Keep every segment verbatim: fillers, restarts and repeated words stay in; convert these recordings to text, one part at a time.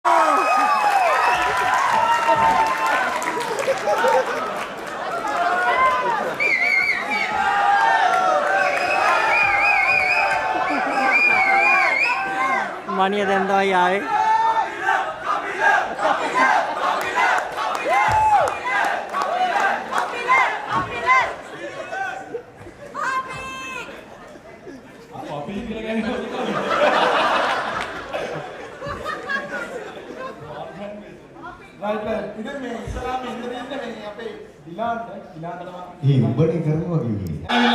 Mania දැන් තමයි ආවේ. Right, right. ඉතින් මේ ඉස්ලාම ඉන්දියාවේ මේ අපේ දිලාන්ට දිලාන්ට තමයි ඒ උඹනේ කරනවා කිව්වේ.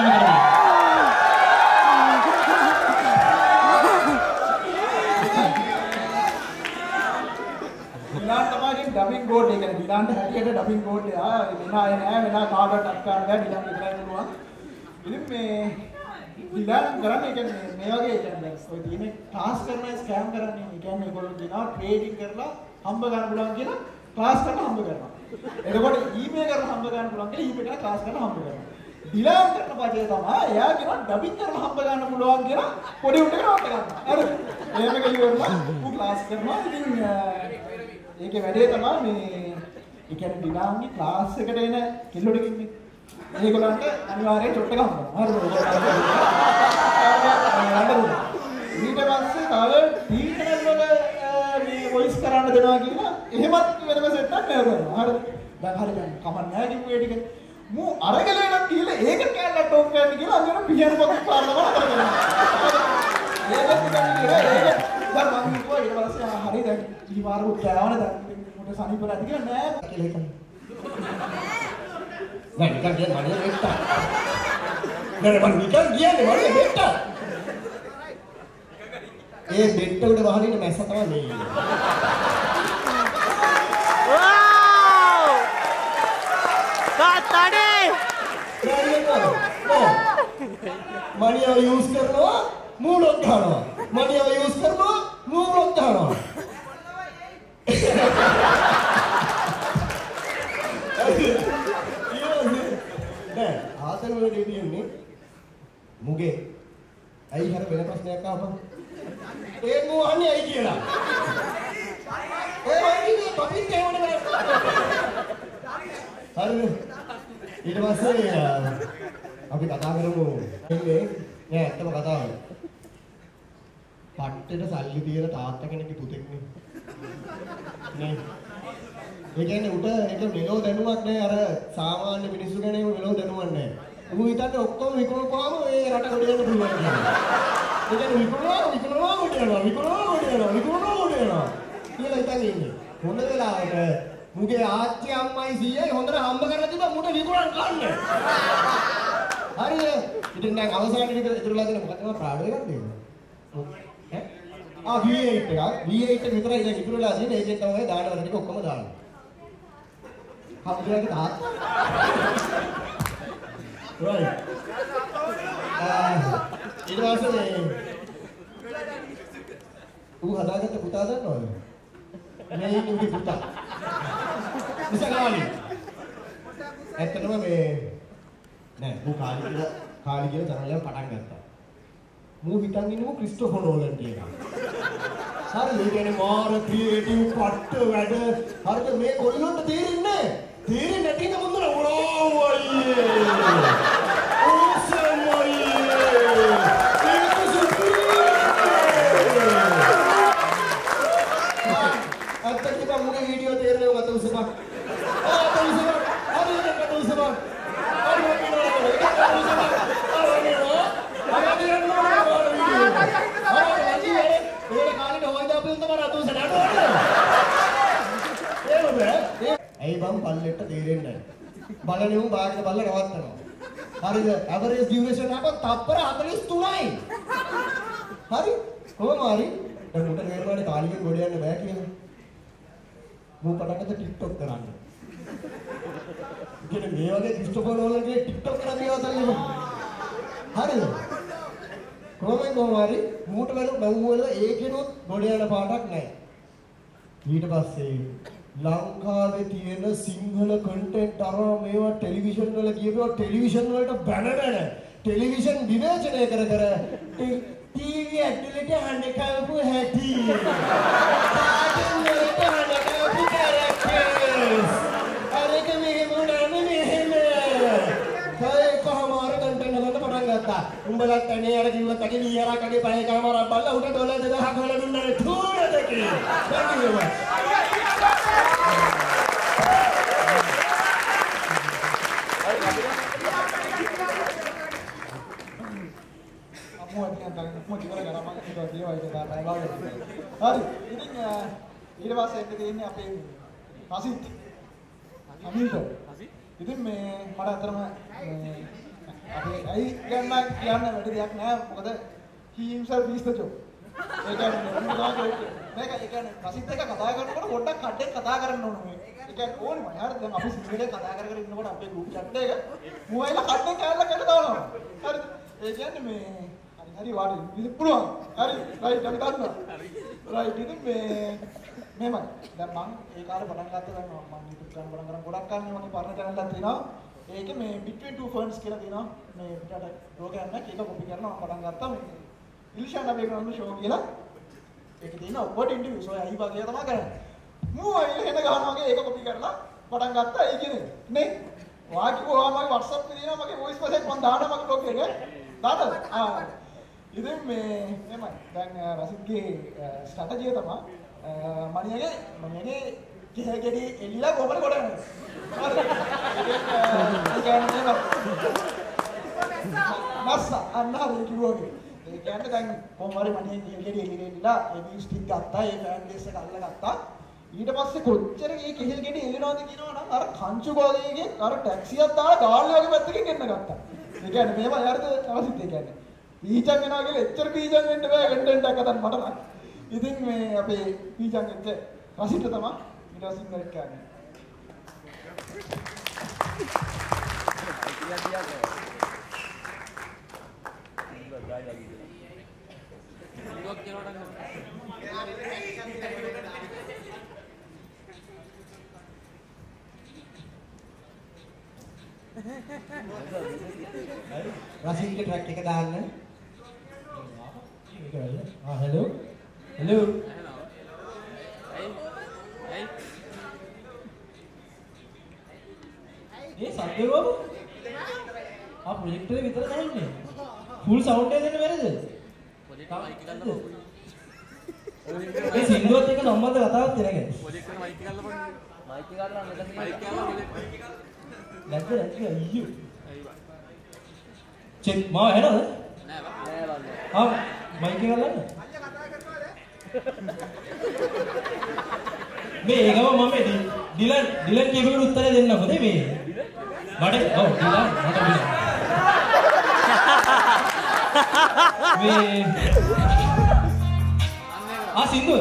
දිලාන්ට තමයි ඩබින් කෝඩ් එක. දිලාන්ට හැටියට ඩබින් කෝඩ් එක. ආ වෙන අය නෑ වෙන කාටවත් අත් ගන්න බෑ. දිලාන්ට විතරයි පුළුවන්. ඉතින් මේ දිලාන්ට කරන්නේ කියන්නේ මේ වගේ කියන්නේ ඔය තියෙන ක්ලාස් කරන ස්කෑම් කරන්නේ. ඒ කියන්නේ ඒගොල්ලෝ දිනා ට්‍රේඩින් කරලා හම්බ ගන්න පුළුවන් කියලා ක්ලාස් කරලා හම්බ කරනවා. එතකොට ඊමේල් කරලා හම්බ ගන්න පුළුවන් කියලා ඊමේල් කරලා ක්ලාස් කරලා හම්බ කරනවා. දිලාන් කරන පදේ තමයි එයා කියනවා ඩබින් කරලා හම්බ ගන්න පුළුවන් කියලා පොඩි උන්ට කරවට ගන්නවා. හරිද? එහෙම කිව්වොත් ඌ ක්ලාස් කරනවා. ඉතින් ඒකේ වැඩේ තමයි මේ ඒ කියන්නේ දිලාන්ගේ ක්ලාස් එකට එන කිල්ලොඩ කින්නේ. ඒගොල්ලන්ට අනිවාර්යයෙන් චොට්ට ගන්නවා. හරිද? ඊට පස්සේ තව ටීචර් වල මේ වොයිස් කරන්න දෙනවා කියලා එහෙමත් වෙනම සෙට් එකක් කරනවා. හරිද? දැන් හරි දැන් කමක් නැහැ කිව්වේ ටික. මූ අරගලේට කියලා ඒක කැලලා ටොක් කරන්න කියලා අන්න පියන පොත් පාරනවා කරනවා. ඒක ටිකක් කියලා ඒක දැන් මම කිව්වා ඊට පස්සේ හරි දැන් ඊමාර උත්සාහවන දැන් මොකද සනීප නැති කියලා නෑ කියලා හිතන්නේ. නෑ නිකන් කියන්නේ මඩේ වෙට්ට. නෑ මම නිකන් කියන්නේ මඩේ වෙට්ට. ඒ බෙට්ට උඩ වහන ඉන්න මැස්ස තමයි මේ ඉන්නේ. වව්! කාටඩේ! මනියව යූස් කරනවා මූලොක් ගන්නවා. මනියව යූස් කරනවා මූලොක් ගන්නවා. දැන් ආතන වල දෙවියන්නේ මුගේ ඇයි හර වෙන ප්‍රශ්නයක් ආවම ඒ මොහන්නේ ඇයි කියලා. ඒ වගේ ටොපික් එක වුණේ හරිද? ඊට පස්සේ අපි කතා කරමු ඉන්නේ නෑ ඇත්තම කතාව. පට්ටේට සල්ලි තියලා තාත්තා කෙනෙක්ගේ පුතෙක්නේ. නේ. ඒ කියන්නේ උට ඒක මෙලෝ දැනුමක් නෑ අර සාමාන්‍ය මිනිස්සු ගැන එහෙම මෙලෝ දැනුමක් නෑ. ඌ හිතන්නේ ඔක්කොම විකුණුවාම ඒ රට ගොඩ යන්න පුළුවන් කියලා. ඒ කියන්නේ විකුණුවා විකුණුවා ගොඩ යනවා විකුණුවා ගොඩ යනවා විකුණුවා ගොඩ යනවා කියලා හිතන්නේ ඉන්නේ. හොඳ වෙලාවට මුගේ ආච්චි අම්මයි සීයයි හොඳට හම්බ කරලා තිබ්බා මුට විකුණන් ගන්න. හරිද? ඉතින් දැන් අවසානයේ විතර ඉතුරුලා තියෙන මොකක්ද ප්‍රාඩෝ එකක් දෙන්න. ඈ? ආ V eight එකක්. V eight එක විතරයි දැන් ඉතුරුලා තියෙන. ඒකෙන් තමයි දාන වල ටික ඔක්කොම දාන්නේ. හම්බුනේ තාත්තා. right. ආ ඊට පස්සේ ඌ හදාගත්ත පුතා දන්නවද? මේ ඌගේ පුතා. ඉස්සරහාලි. ඇත්තටම මේ නෑ ඌ කාලි කියලා කාලි කියලා channel එක පටන් ගත්තා. මූ හිතන් ඉන්නමු ක්‍රිස්ටෝෆර් නෝලන් කියලා. හරි ඒ කියන්නේ මාර ක්‍රියේටිව් පට්ට වැඩ. හරිද මේ කොල්ලොන්ට තේරෙන්නේ නෑ. තේරෙන්නේ නැති නම් මොනවද ඕ අයියේ. ඕසම් අයියේ. ඒක සුපිරි. අත්තක මුගේ වීඩියෝ තේරෙන්නේ මත උසපා. ආ තෝසපා. හරි ඒක තෝසපා. හරි වගේ ඇයි බම් පල්ලෙට තේරෙන්නේ නැහැ. බලන්නේ උන් බාහිර බල්ල නවත්තනවා. හරිද? ඇවරේජ් ඩියුරේෂන් එක තප්පර හතළිස් තුනයි. හරි? කොහොම හරි? දැන් උන්ට තේරෙනවානේ කාලිකේ ගොඩ යන්න බෑ කියලා. මම පටන් ගත්ත TikTok කරන්න. ඉතින් මේ වගේ ක්‍රිස්ටෝෆර් නෝලන්ගේ TikTok කරන්නේ අවතල්ලේ. හරිද? කොහොමද කොහොම හරි මූට වල බව් වල ඒකෙනොත් ගොඩ යන පාටක් නැහැ. ඊට පස්සේ ලංකාවේ තියෙන සිංහල කන්ටෙන්ට් අරන් මේවා ටෙලිවිෂන් වල කියපුවා ටෙලිවිෂන් වලට බැන බැන ටෙලිවිෂන් විවේචනය කර කර ටීවී ඇතුළට හඬ කවපු හැටි. කාටුන් වලට හඬ කවපු කැරක්ටර්ස්. අරක මෙහෙම උනාම මෙහෙම. කයි කොහමාර කන්ටෙන්ට් හදන්න පටන් ගත්තා. උඹලත් අනේ අර කිව්වත් අගේ විහාරක් අගේ පහේ කාමරක් බලලා උට ඩොලර් දෙකක් වල දුන්නා තුනද කියලා. Thank you very much. අම්මෝ අදියන් තමයි මොකද ඉවර කරා මම හිතුවා දේවල් එක දාලා බලන්න. හරි. ඉතින් ඊට පස්සේ එන්න තියෙන්නේ අපේ රසිත්. අමිල්ට. ඉතින් මේ මට අතරම මේ අපේ ඇයි කියන්න කියන්න වැඩි දෙයක් නෑ. මොකද he himself is the joke. ඒ කියන්නේ මේක ඒ කියන්නේ රසිත් එක කතා කරනකොට පොඩ්ඩක් කඩෙන් කතා කරන්න ඕනේ මේ. ඒ කියන්නේ ඕනේ මම. හරිද? දැන් අපි සිංහලෙන් කතා කර කර ඉන්නකොට අපේ group chat එක මොයිලා කඩෙන් කෑල්ලක් එන්න දානවා. හරිද? ඒ කියන්නේ මේ හරි වාඩි ඉතින් පුළුවන්. හරි. රයිට් අපි දන්නවා. රයිට් ඉතින් මේ මෙහෙමයි. දැන් මම ඒ කාලේ පටන් ගත්තා දැන් මම YouTube channel පටන් කරන් ගොඩක් කල් මේ වගේ පරණ channel එකක් තියෙනවා. ඒකේ මේ Between Two Ferns කියලා තියෙනවා. මේ පිටට ප්‍රෝග්‍රෑම් එකක් ඒක කොපි කරනවා මම පටන් ගත්තා මේ ඉල්ෂාන් අපි කරන ෂෝ කියලා. ඒකේ තියෙන ඔබට ඉන්ටර්වියුස් ඔය අයි වගේ තමයි කරන්නේ. මූ අයිල හෙන ගහනවා වගේ ඒක කොපි කරලා පටන් ගත්තා ඒ කියන්නේ. නේ? වාකි කොහොමද WhatsApp එකේ තියෙනවා මගේ voice message මම දානවා මගේ blog එකේ. දාන්නද? ආ ඉතින් මේ එමය දැන් රසිත්ගේ ස්ට්‍රැටජිය තමයි මණියගේ මණියගේ කෙහෙගෙඩි එල්ලලා කොහමද කොට යන්නේ. හරි. ඒ කියන්නේ මස්ස අන්නාරේ කිව්වගේ. ඒ කියන්නේ දැන් කොහොම හරි මණියගේ කෙහෙගෙඩි එල්ලලා ඒ වී ස්ටික් ගත්තා ඒ ෆෑන් බේස් එක අල්ලගත්තා. ඊට පස්සේ කොච්චර මේ කෙහෙගෙඩි එල්ලනවද කියනවනම් අර කංචු ගෝලයේ අර ටැක්සියක් දාලා ගාල්ලේ වගේ පැත්තකින් ගෙන්න ගත්තා. ඒ කියන්නේ මේව යාරද රසිත් ඒ කියන්නේ පීචන් වෙනවා කියලා එච්චර පීචන් වෙන්න බෑ කන්ටෙන්ට් එකක් හදන්න මට නම්. ඉතින් මේ අපේ පීචන් එක්ක රසිත තමයි ඊට පස්සේ ඉංග්‍රීසි කියන්නේ. රසිත්ගේ ට්‍රැක් එක දාන්න. Ah, hello? Hello? Hey. Hey. Hey, Sunday babu? Ah, projector එක විතර දාන්නේ. Full sound එක දෙන්න බැරිද? Projector mic එක ගන්න බෑ. මේ සින්දුවත් එක්ක සම්බන්ධ කතාවක් තියෙනවා. Projector mic එක ගන්න බෑ. මයික් එක ගන්න මෙතන mic එක ගන්න නැද්ද නැද්ද අයියෝ. චෙක් මාව හෙනවද? නෑ බා. නෑ බලන්න. ආ මයික් එක ගන්න. මේ ඒකම මම ඩිලන් ඩිලන් කියපේකට උත්තර දෙන්නකො නේ මේ. මට ඔව් ඩිලන් මට ඩිලන්. මේ ආ සින්දු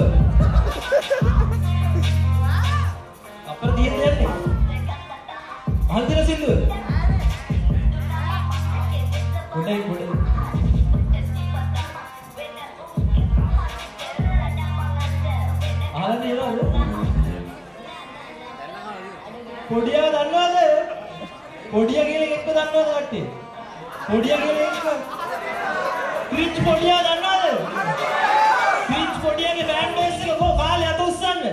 අපර දියෙන් යන්නේ. අහල්දින සින්දු. කොටයි කොටයි. අහලා නේද? පොඩියා දන්නවද? පොඩියා කියලා එක්ක දන්නවද කට්ටිය? පොඩියා කියලා එක්ක. ක්‍රිච් පොඩියා දන්නවද? ක්‍රිච් පොඩියාගේ බෑන්ඩ් බේස් එක කො කාලේ අත උස්සන්න.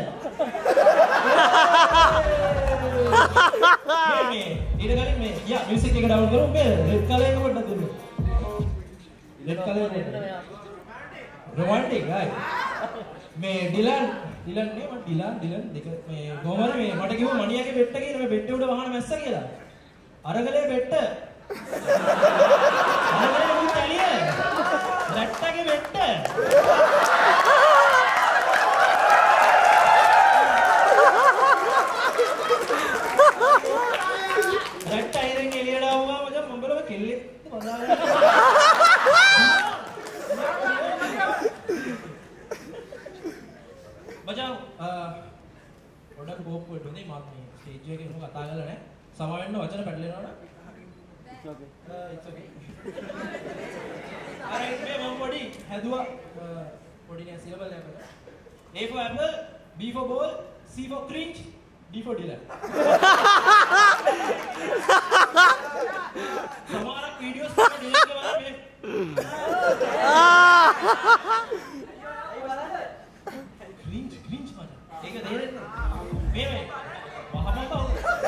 මේ ඊට කලින් මේ යා මියුසික් එක ඩවුන් කරමු මේ රෙඩ් කලර් එක පොඩ්ඩක් දෙන්න. රෙඩ් කලර් එක. රොමාන්ටික් right. මේ ඩිලන් ඩිලන් නේ මම ඩිලන් ඩිලන් දෙක මේ කොහමද මේ මට කිව්වා මණියාගේ බෙට්ට කියන මේ බෙට්ට උඩ වහන මැස්ස කියලා. අරගලේ බෙට්ට. අරගලේ උන් තලිය. රැට්ටගේ බෙට්ට. රැට්ට අයිරෙන් එළියට ආවම මම මොඹලව කෙල්ලෙක් වදාගෙන. මචං පොඩක් කෝප් වෙන්නේ මම මේ ස්ටේජ් එකේ ඉන්න කතා කරලා නැහැ. සමාවෙන්න වචන පැටලෙනවනේ. It's okay. Uh, it's okay. Alright, මේ මම පොඩි හැදුවා පොඩි නේ සිලබල් එකකට. A for apple, B for ball, C for cringe, D for Dylan. සමහරක් වීඩියෝස් වල Dylan ගේ වගේ ක්‍රින්ජ් ක්‍රින්ජ් මචං. ඒක තේරෙන්නේ. මේ මේ. වහමතෝ.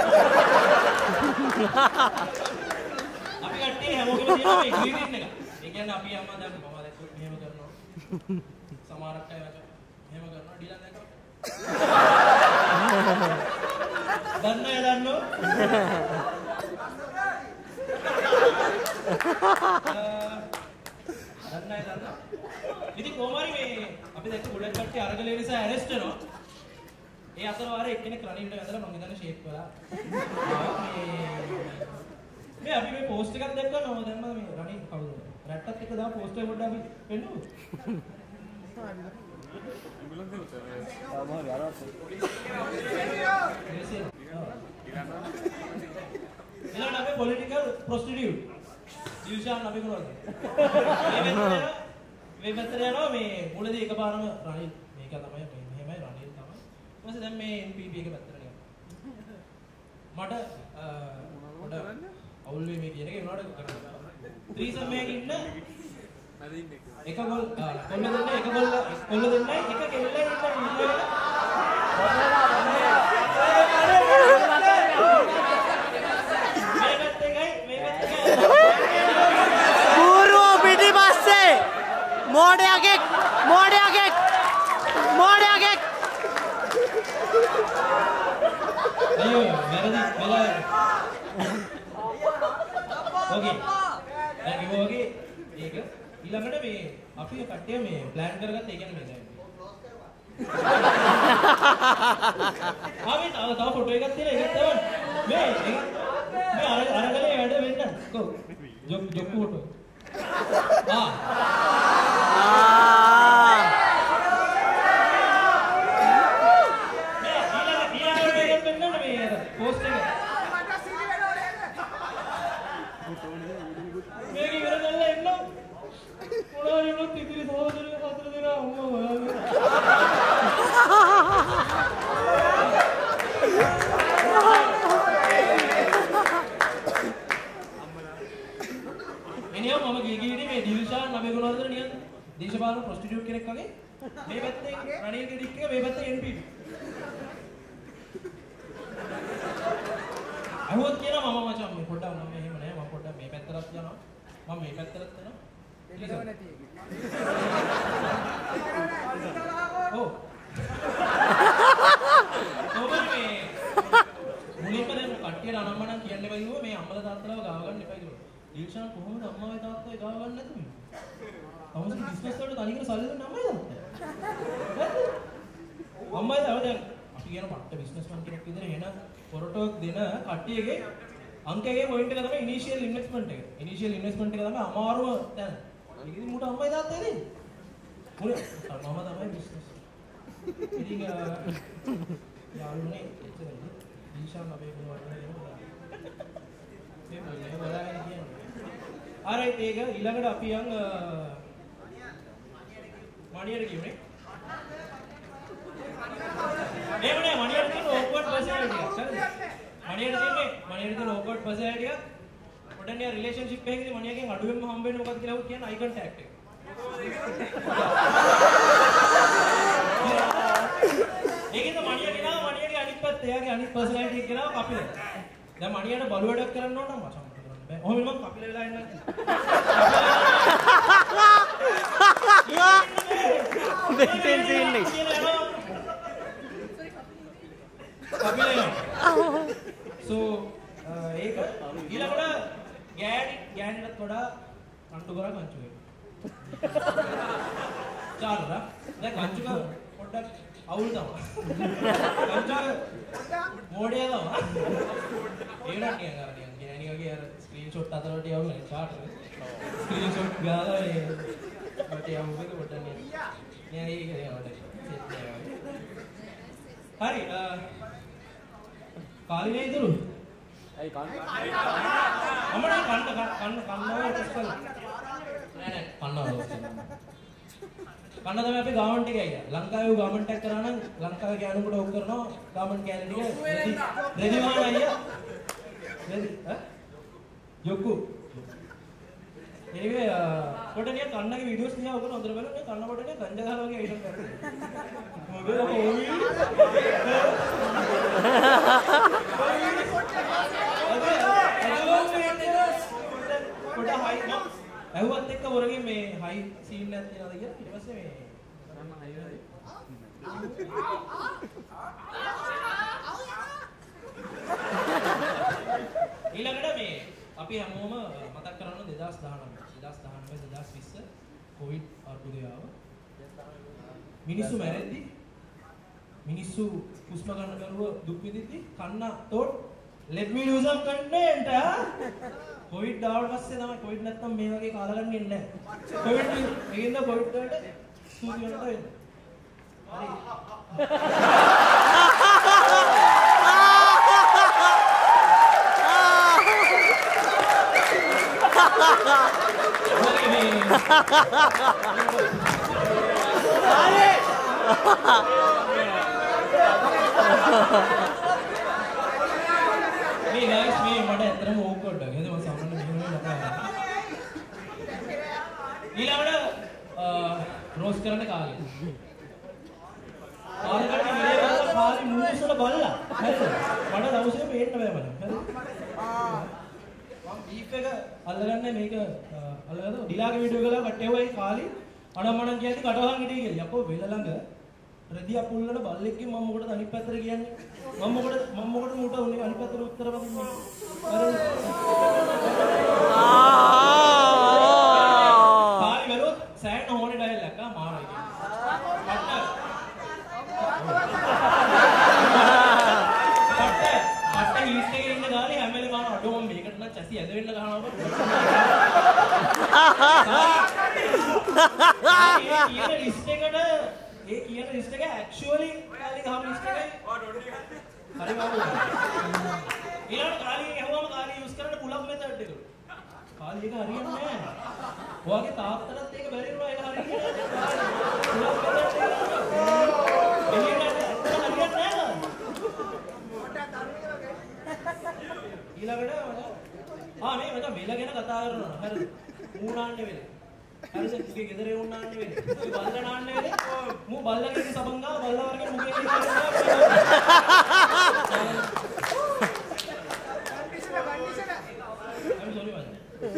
අපි කට්ටිය හැමෝගෙම තියෙනවා මේ ග්‍රීන් එක. ඒ කියන්නේ අපි අම්මා දැන් මම දැක්කොත් මෙහෙම කරනවා. සමහරක් අය මෙහෙම කරනවා ඩීලන් දැක්කම. දන්නේ දන්නෝ. දන්නේ දන්නෝ. ඉතින් කොහොමරි මේ අපි දැක්ක ගොඩක් කට්ටිය අරගලේ නිසා ඇරෙස්ට් වෙනවා. ඒ අතර වාරේ එක්කෙනෙක් රණින්ට වැදලා මම හිතන්නේ ෂේප් කරලා. මේ මේ අපි මේ පෝස්ට් එකක් දැක්කම මම දැම්මා මේ රණින් කවුද? රැට්ටත් එක්ක දාපු පෝස්ට් එක පොඩ්ඩක් අපි පෙන්නමු. ආමහරි අරවත්. ඊළඟට අපි පොලිටිකල් ප්‍රොස්ටිටියුට්. ජීවිෂාන් අපි කරනවා. මේ පැත්තට යනවා මේ මුලදී එකපාරම රණින් මේක තමයි මේ මෙහෙමයි රණින් තමයි. ඊට පස්සේ දැන් මේ එන් පී පී එක පැත්තට යනවා. මට පොඩ අවුල් වෙයි මේ කියන එක උනාට කරනවා. ත්‍රිසම් එකක ඉන්න එක ගොල් කොල්ල දෙන්න එක ගොල්ල කොල්ල දෙන්නයි එක කෙල්ලයි ඉන්න ඉන්න පූර්ව පිටිපස්සේ මෝඩයාගේ මෝඩයාගේ මෝඩයාගේ අයියෝ වැරදි වෙලා ඕකේ දැන් ඉවෝගේ ඒක ඊළඟට මේ අපි කට්ටිය මේ ප්ලෑන් කරගත්ත ඒ කියන්නේ මේ දැන් ආවේ තව තව ෆොටෝ එකක් තියෙනවා ඒකත් තමයි මේ මේ අර අරගලේ වැඩ වෙන්න කො ජොක් ජොක් ෆොටෝ ආ ආ මේ ඊළඟ ඊළඟ මේක වෙන්න මේ පෝස්ට් එක මේක ඉවර කරලා එන්න මොනවද ඉතිරි සහෝදරයෝ හතර දෙනා අම්මා බලන්න එනියම් මම ගිහි ගිහිදී මේ දිවිෂාන් අපි ගුණවර්ධන නියන් දේශපාලන ප්‍රොස්ටිටියුට් කෙනෙක් වගේ මේ පැත්තේ රණීල් ගෙඩික් එක මේ පැත්තේ එන් පී පී අහුවත් කියනවා මම මචං මේ පොඩ්ඩක් මම එහෙම නෑ මම පොඩ්ඩක් මේ පැත්තට යනවා මම මේ පැත්තට යනවා ඉතින් නැති එක ඔව් කොහොමද මේ මුලින්ම දැන් කට්ටියට අනම්මනම් කියන්න එපා කිව්වා මේ අම්මලා තාත්තලාව ගාව ගන්න එපා කිව්වා ඊර්ෂාන් කොහොමද අම්මාවේ තාත්තලාව ගාව ගන්න නැතුව ඉන්නේ තවසේ බිස්නස් වලට තනිකර සල්ලි දෙන්න අම්මයි තාත්තා අම්මයි තාත්තා දැන් අපි කියන පට්ට බිස්නස්මන් කෙනෙක් විදිහට එන පොරටුවක් දෙන කට්ටියගේ අංකයේ පොයින්ට් එක තමයි ඉනිෂියල් ඉන්වෙස්ට්මන්ට් එක. ඉනිෂියල් ඉන්වෙස්ට්මන්ට් එක තමයි අමාරුම තැන. ඒක ඉතින් මුට අම්මයි තාත්තයි දෙන්නේ. මුල මම තමයි බිස්නස්. ඉතින් යාළුවනේ එච්චරයි. දීෂාන් අපේ ගුණවර්ධන කියනවා. මේ මොලේ බලන්නේ කියන්නේ. ආරයිට් ඒක ඊළඟට අපි යන් මණියට කියුනේ. මේවනේ මණියට තියෙන ඕක්වර්ඩ් පර්සනැලිටි එකක්. මණියට තියෙන්නේ මණියට තියෙන ඕක්වර්ඩ් පර්සනැලිටි එකක්. පොඩ්ඩක් නිකන් රිලේෂන්ෂිප් එකකදී මණියගෙන් අඩුවෙන්ම හම්බ වෙන්නේ මොකක්ද කියලා කියන අයි කන්ටැක්ට් එක. ඒකෙන්ද මණිය කියනවා මණියගේ අනිත් පැත්ත එයාගේ අනිත් පර්සනැලිටි එක කියනවා කපිල. දැන් මණියට බලු වැඩක් කරන්න ඕන නම් මචං මොකද කරන්න බෑ. ඔහොම මම කපිල වෙලා ඉන්නවා. දෙකෙන් තියෙන්නේ. So ඒක ඊළඟට ගෑණි ගෑණිට වඩා අන්ටු කරා කංචු වෙයි. චාරුරා දැන් කංචුක පොඩ්ඩක් අවුල් තමයි. කංචුක මොඩේ තමයි. ඒකට කියන කරන්නේ ගෑණි වගේ අර ස්ක්‍රීන්ෂොට් අතරට යවුනේ චාට් එක. ස්ක්‍රීන්ෂොට් ගාලා ඒ මට යමුක පොඩ්ඩක් නේ. නෑ ඒක නෑ මට සෙට් නෑ. හරි කාලිනේ ඉතුරු ඇයි කන්න අම්මලා කන්න කන්න කන්නවා ඉස්සෙල් නෑ නෑ කන්නවා කන්න තමයි අපි ගාමන්ට් එකේ අයියා ලංකාවේ ගාමන්ට් එක කරා නම් ලංකාවේ ගෑනුකට ඕක කරනවා ගාමන්ට් කැලේ ටික රෙදි මාන අයියා රෙදි ඈ යොක්කු anyway කොට නිය කන්නගේ වීඩියෝස් දිහා ඔයගොල්ලෝ හොඳට බලන්න මේ කන්න කොට නිය ගංජා ගහලා වගේ අයිටම් කරනවා. මොකද හොයි. කොට හයි නෝ. ඇහුවත් එක්ක වරගේ මේ හයි සීන් එකක් තියනවාද කියලා ඊට පස්සේ මේ කරන්න හයි වෙයි. ඊළඟට මේ අපි හැමෝම මතක් කරන්න දෙදාස් දහනවය දෙදාස් දහනවය දෙදාස් විස්ස කොවිඩ් අර්බුදය ආව. මිනිස්සු මැරෙද්දි මිනිස්සු හුස්ම ගන්න බැරුව දුක් විඳිද්දි කන්න thought let me do some content covid ආවට පස්සේ තමයි කොවිඩ් නැත්තම් මේ වගේ කාලගන්න ඉන්නේ නැහැ. කොවිඩ් මේකින්ද කොවිඩ් වලට ස්තුති වෙනට වෙන්නේ. හරි. මේ guys මේ මට ඇත්තටම ඕක්වර්ඩ් එකක්. එහෙනම් මම සම්මන්න මෙහෙම නෑ. ඊළඟට රෝස් කරන්න කාලේ. කාලේකට විලේ වල කාලේ මූවිස් වල බලලා. හරිද? මට දවසේ පේන්න බෑ මට. හරිද? මම බීෆ් එක අල්ලගන්නේ මේක අල්ලගත්තා. ඩිලාගේ වීඩියෝ එකලා කට්ටේවයි කාලේ අනම්මනම් කියද්දි කටවහන් හිටියේ කියලා. යකෝ වෙල ළඟ රෙදියා පුල්ලන බල්ලෙක්ගෙන් මම මොකටද අනිත් පැත්තට කියන්නේ? මම මොකටද මම මොකටද මූට උනේ අනිත් පැත්තට උත්තර බදින්නේ? කාලි වලොත් සෑහෙන හොනේ ඩයල් එකක් ආ මාරයි කියන්නේ. පට්ට පට්ට හීස් එකේ ඉන්න ගානේ හැම වෙලේම ආන අඩෝ මම මේකට නම් චැසි ඇද වෙන්න ගහනවා. කියන ලිස්ට් එකට ඒ කියන ලිස්ට් එක ඇක්චුअली කාලේ ගහම ලිස්ට් එකයි. ඔව් ඩොඩි එකක්. හරි බාබු. ඊළඟ කාලේ ගහුවම කාලේ යූස් කරන්න පුලප් මෙතඩ් එක. කාලේ එක හරියන්නේ නැහැ. ඔයාගේ තාත්තටත් ඒක බැරි වුණා ඒක හරියට. පුලප් මෙතඩ් එක. ඊළඟට ආ මේ මම වෙල ගැන කතා කරනවා. හරිද? ඌනාන්නේ වෙල. හරිද? මුගේ ගෙදරේ ඌනාන්නේ වෙල. මුගේ බල්ලා නාන්නේ වෙල. මූ බල්ලාගේ සබංගා බල්ලා වර්ගේ මුගේ conditioner conditioner. I'm sorry man.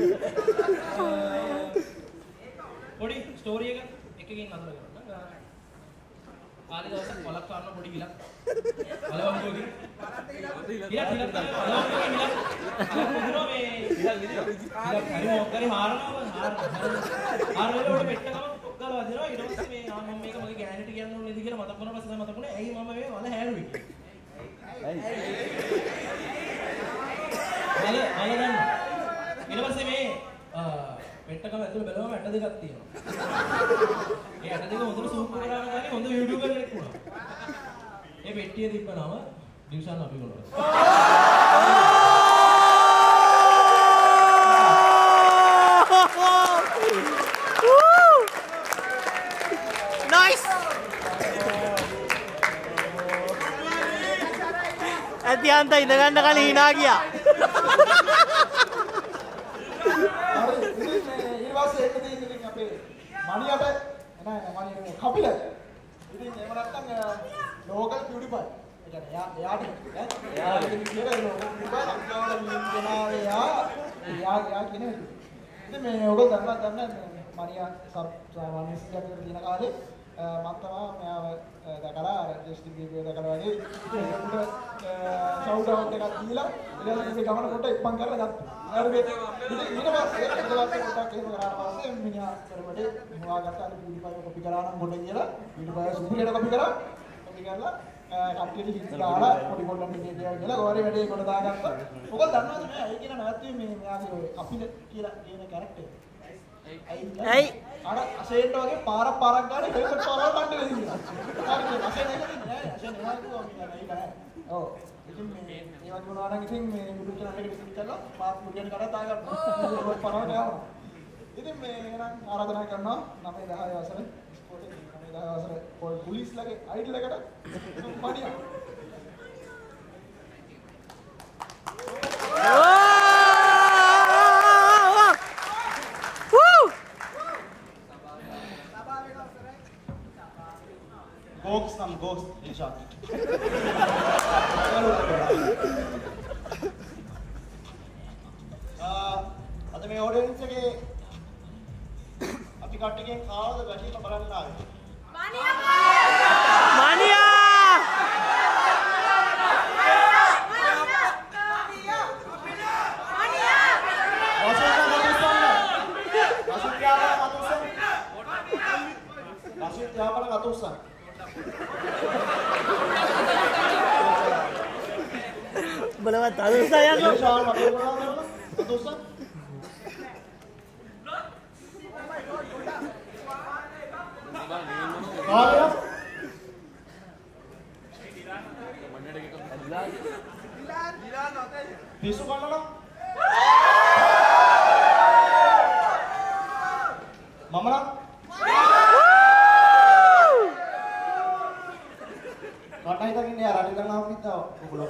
පොඩි ස්ටෝරි එක එකකින් අතර කරන්න. කාලේ දවසක් වලක් කන්න පොඩි ගිලක්. බලවන්කෝගේ. ගිලක් ගිලක් බලවන්කෝගේ ගිලක්. පුදුරෝ මේ ගිලක් ගිලක්. හරි මොකක්ද හාරනවා හාරනවා. හාරවල උඩ පෙට්ට ගම ඔක්කලා වදිනවා. ඊට පස්සේ මේ ආ මම මේක මගේ ගෑනට කියන්න ඕනේ නේද කියලා මතක් වුණා. පස්සේ මතක් වුණා ඇයි මම මේ වල හැරුවේ. ඇයි? වල වල ගන්න. ඊට පස්සේ මේ පෙට්ටකම ඇතුළේ බැලුවම ඇට දෙකක් තියෙනවා. ඒ ඇට දෙක හොඳට සූප් කරලා ගානේ හොඳ වීඩියෝ කරලා ඉක්ුණා. ඒ පෙට්ටිය තිබ්බනම දිවසන් අපි කරනවා. Nice. ඇතියන්ත ඉඳ ගන්න කලින් hina ගියා. මණියට නෑ නෑ මණිය කපිල. ඉතින් එහෙම නැත්නම් ලෝකල් පියුටිෆයි. ඒ කියන්නේ එයා එයාට ඈ එයාට කියලා ලෝකල් පියුටිෆයි ලංකාවට ලින්ක් දෙනවා එයා එයා එයා කියන එක. ඉතින් මේ ඔයගොල්ලෝ දන්නා දන්නා මණිය සබ් සාමාන්‍ය සිද්ධාර්ථ කියන කාලේ මම තමයි මෙයාව දැකලා අර ජස්ටින් බීබර් දැකලා වගේ ඒකට ෂවුට් අවුට් එකක් දීලා ඊළඟට මේ ගමන කොට ඉක්මන් කරලා ගත්තා. හරිද? ඉතින් ඊට පස්සේ ඊට පස්සේ පොඩ්ඩක් එහෙම කරාට පස්සේ මිනිහා කරමඩේ හොයාගත්තා අර පියුටිෆයි කොපි කරා නම් කොට කියලා ඊට පස්සේ සුපිරියට කොපි කරා කොපි කරලා කට්ටියට හිත් දාලා පොඩි පොඩ්ඩක් මේ දේවල් කියලා ගෝරේ වැඩේ කොට දාගත්තා. ඔයගොල්ලෝ දන්නවද මේ ඇයි කියන නැවතුනේ මේ මෙයාගේ ඔය කපිල කියලා කියන කැරක්ටර් ඇයි අර අසේන්ට වගේ පාරක් පාරක් ගානේ හෙල්මට් පාරවල් කන්න වෙන්නේ. හරිද? අසේන් එක දෙන්නේ නෑ. අසේන් එනවා නෑ නෑ. ඔව්. ඉතින් මේ මේ වගේ වුණා නම් ඉතින් මේ YouTube channel එකට විසිට කරලා මාත් මුලින් කරලා තා ගන්නවා. ඒක පාරවල් ගානවා. ඉතින් මේ එහෙනම් ආරාධනා කරනවා නවය දහය වසරේ ස්පෝර්ට් එකේ නවය දහය වසරේ පොලිස්ලගේ අයිඩල් එකට මඩියා. jokes Dilshan. Uh, අද මේ audience එකේ අපි කට්ටියකින් කාවද ගැටීම බලන්න ආවේ. Mania! Siapa nak atusan? Belawat atusan ya kok. Siapa nak atusan? Kau ya? Besok mana nak? Mama nak? Kata kita gini ya, ada yang ngapa kita? Kukulok.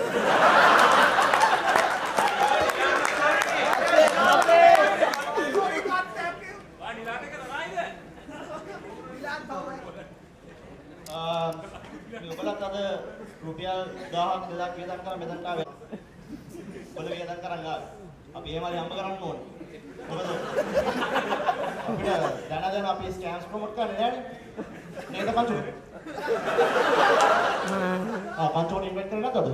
Bila ada rupiah dah kita kita kan medan kawe. Boleh kita kan enggak? Tapi yang mana yang bergerak non? Betul. Tapi dah, dana dana api scams promote kan ya? Ini itu kan cukup. Ah, kancung invent करना था तो.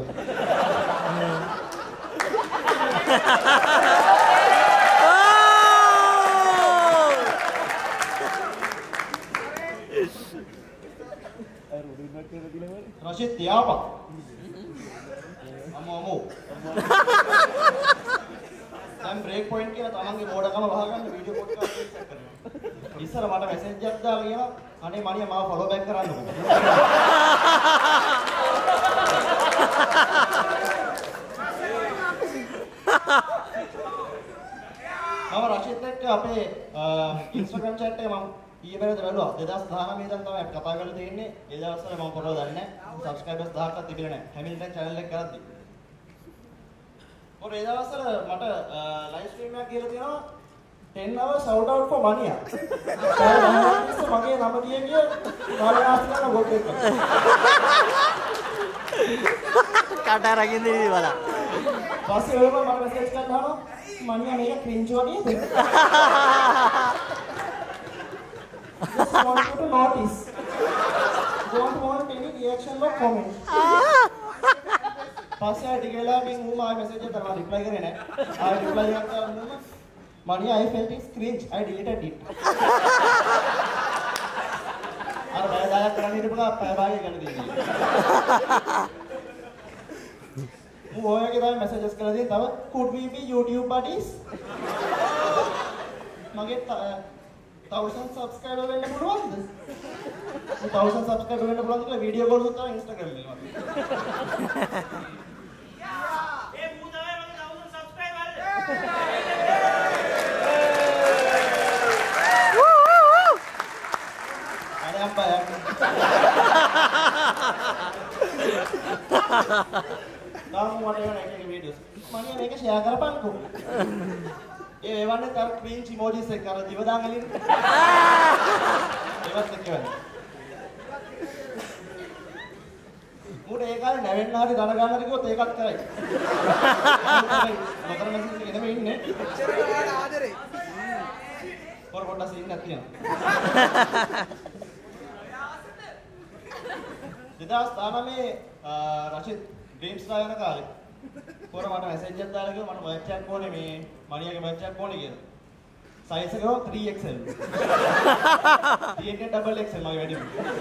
Rashid siapa? Amu amu. Time break point के ना तमांगे मोड़ा का भागन video podcast set करना. इस तरह हमारा मैसेज जब दा गया ना अने मानिया माँ फॉलो बैक करा लो. हमारा राशिद तक अपने इंस्टाग्राम चैट पे हम ये बारे में बोलो देदास धाना में इधर तो मैं कथा कर दें ने ये जब सर हम फॉलो करने सब्सक्राइबर्स धार का तिबिर ने हैमिल्टन चैनल ले कर दी और ये जब सर मटर लाइव स्ट्रीम में किया था ना ten hours shout out for Mania. So मगे नाम दिए क्या नाले आस्था ना बोलते हैं. काटा रखी थी वाला. पास से वो हमारा मैसेज कर रहा हूँ Mania मेरा cringe वाली है. Just want you to notice. Don't want any reaction or comment. पास से टिकेला भी मुँह में मैसेज है तरह रिप्लाई करें ना. आ रिप्लाई करता हूँ Mania, I felt it cringe. I deleted it. और मैं दाया कराने के बाद पैबाई कर दी. वो है कि दाया messages कर दिए तब could we be YouTube buddies? मगे thousand subscriber लेने बुलवान दे. thousand subscriber लेने बुलवान दे के video कॉल होता है Instagram में. ये पूछा है मगे thousand subscriber. apa ya? Kamu mau yang naik video? Mania mereka share karapanku. Eh, ewannya tar cringe emoji se karo jiwa dangalin. Ewas sekian. Mudah ya kali nawen nari dana gana riko tekat karai. Motor mesin ini me ini. Por botas ini nanti ya. දෙදහස් දානමේ රෂිද් dreams ලා යන කාලේ පොර මට message එකක් දාලා කිව්වා මට මැච් එකක් ඕනේ මේ මනියාගේ මැච් එකක් ඕනේ කියලා. සයිස් එක three X L. three X L double X L මගේ වැඩි.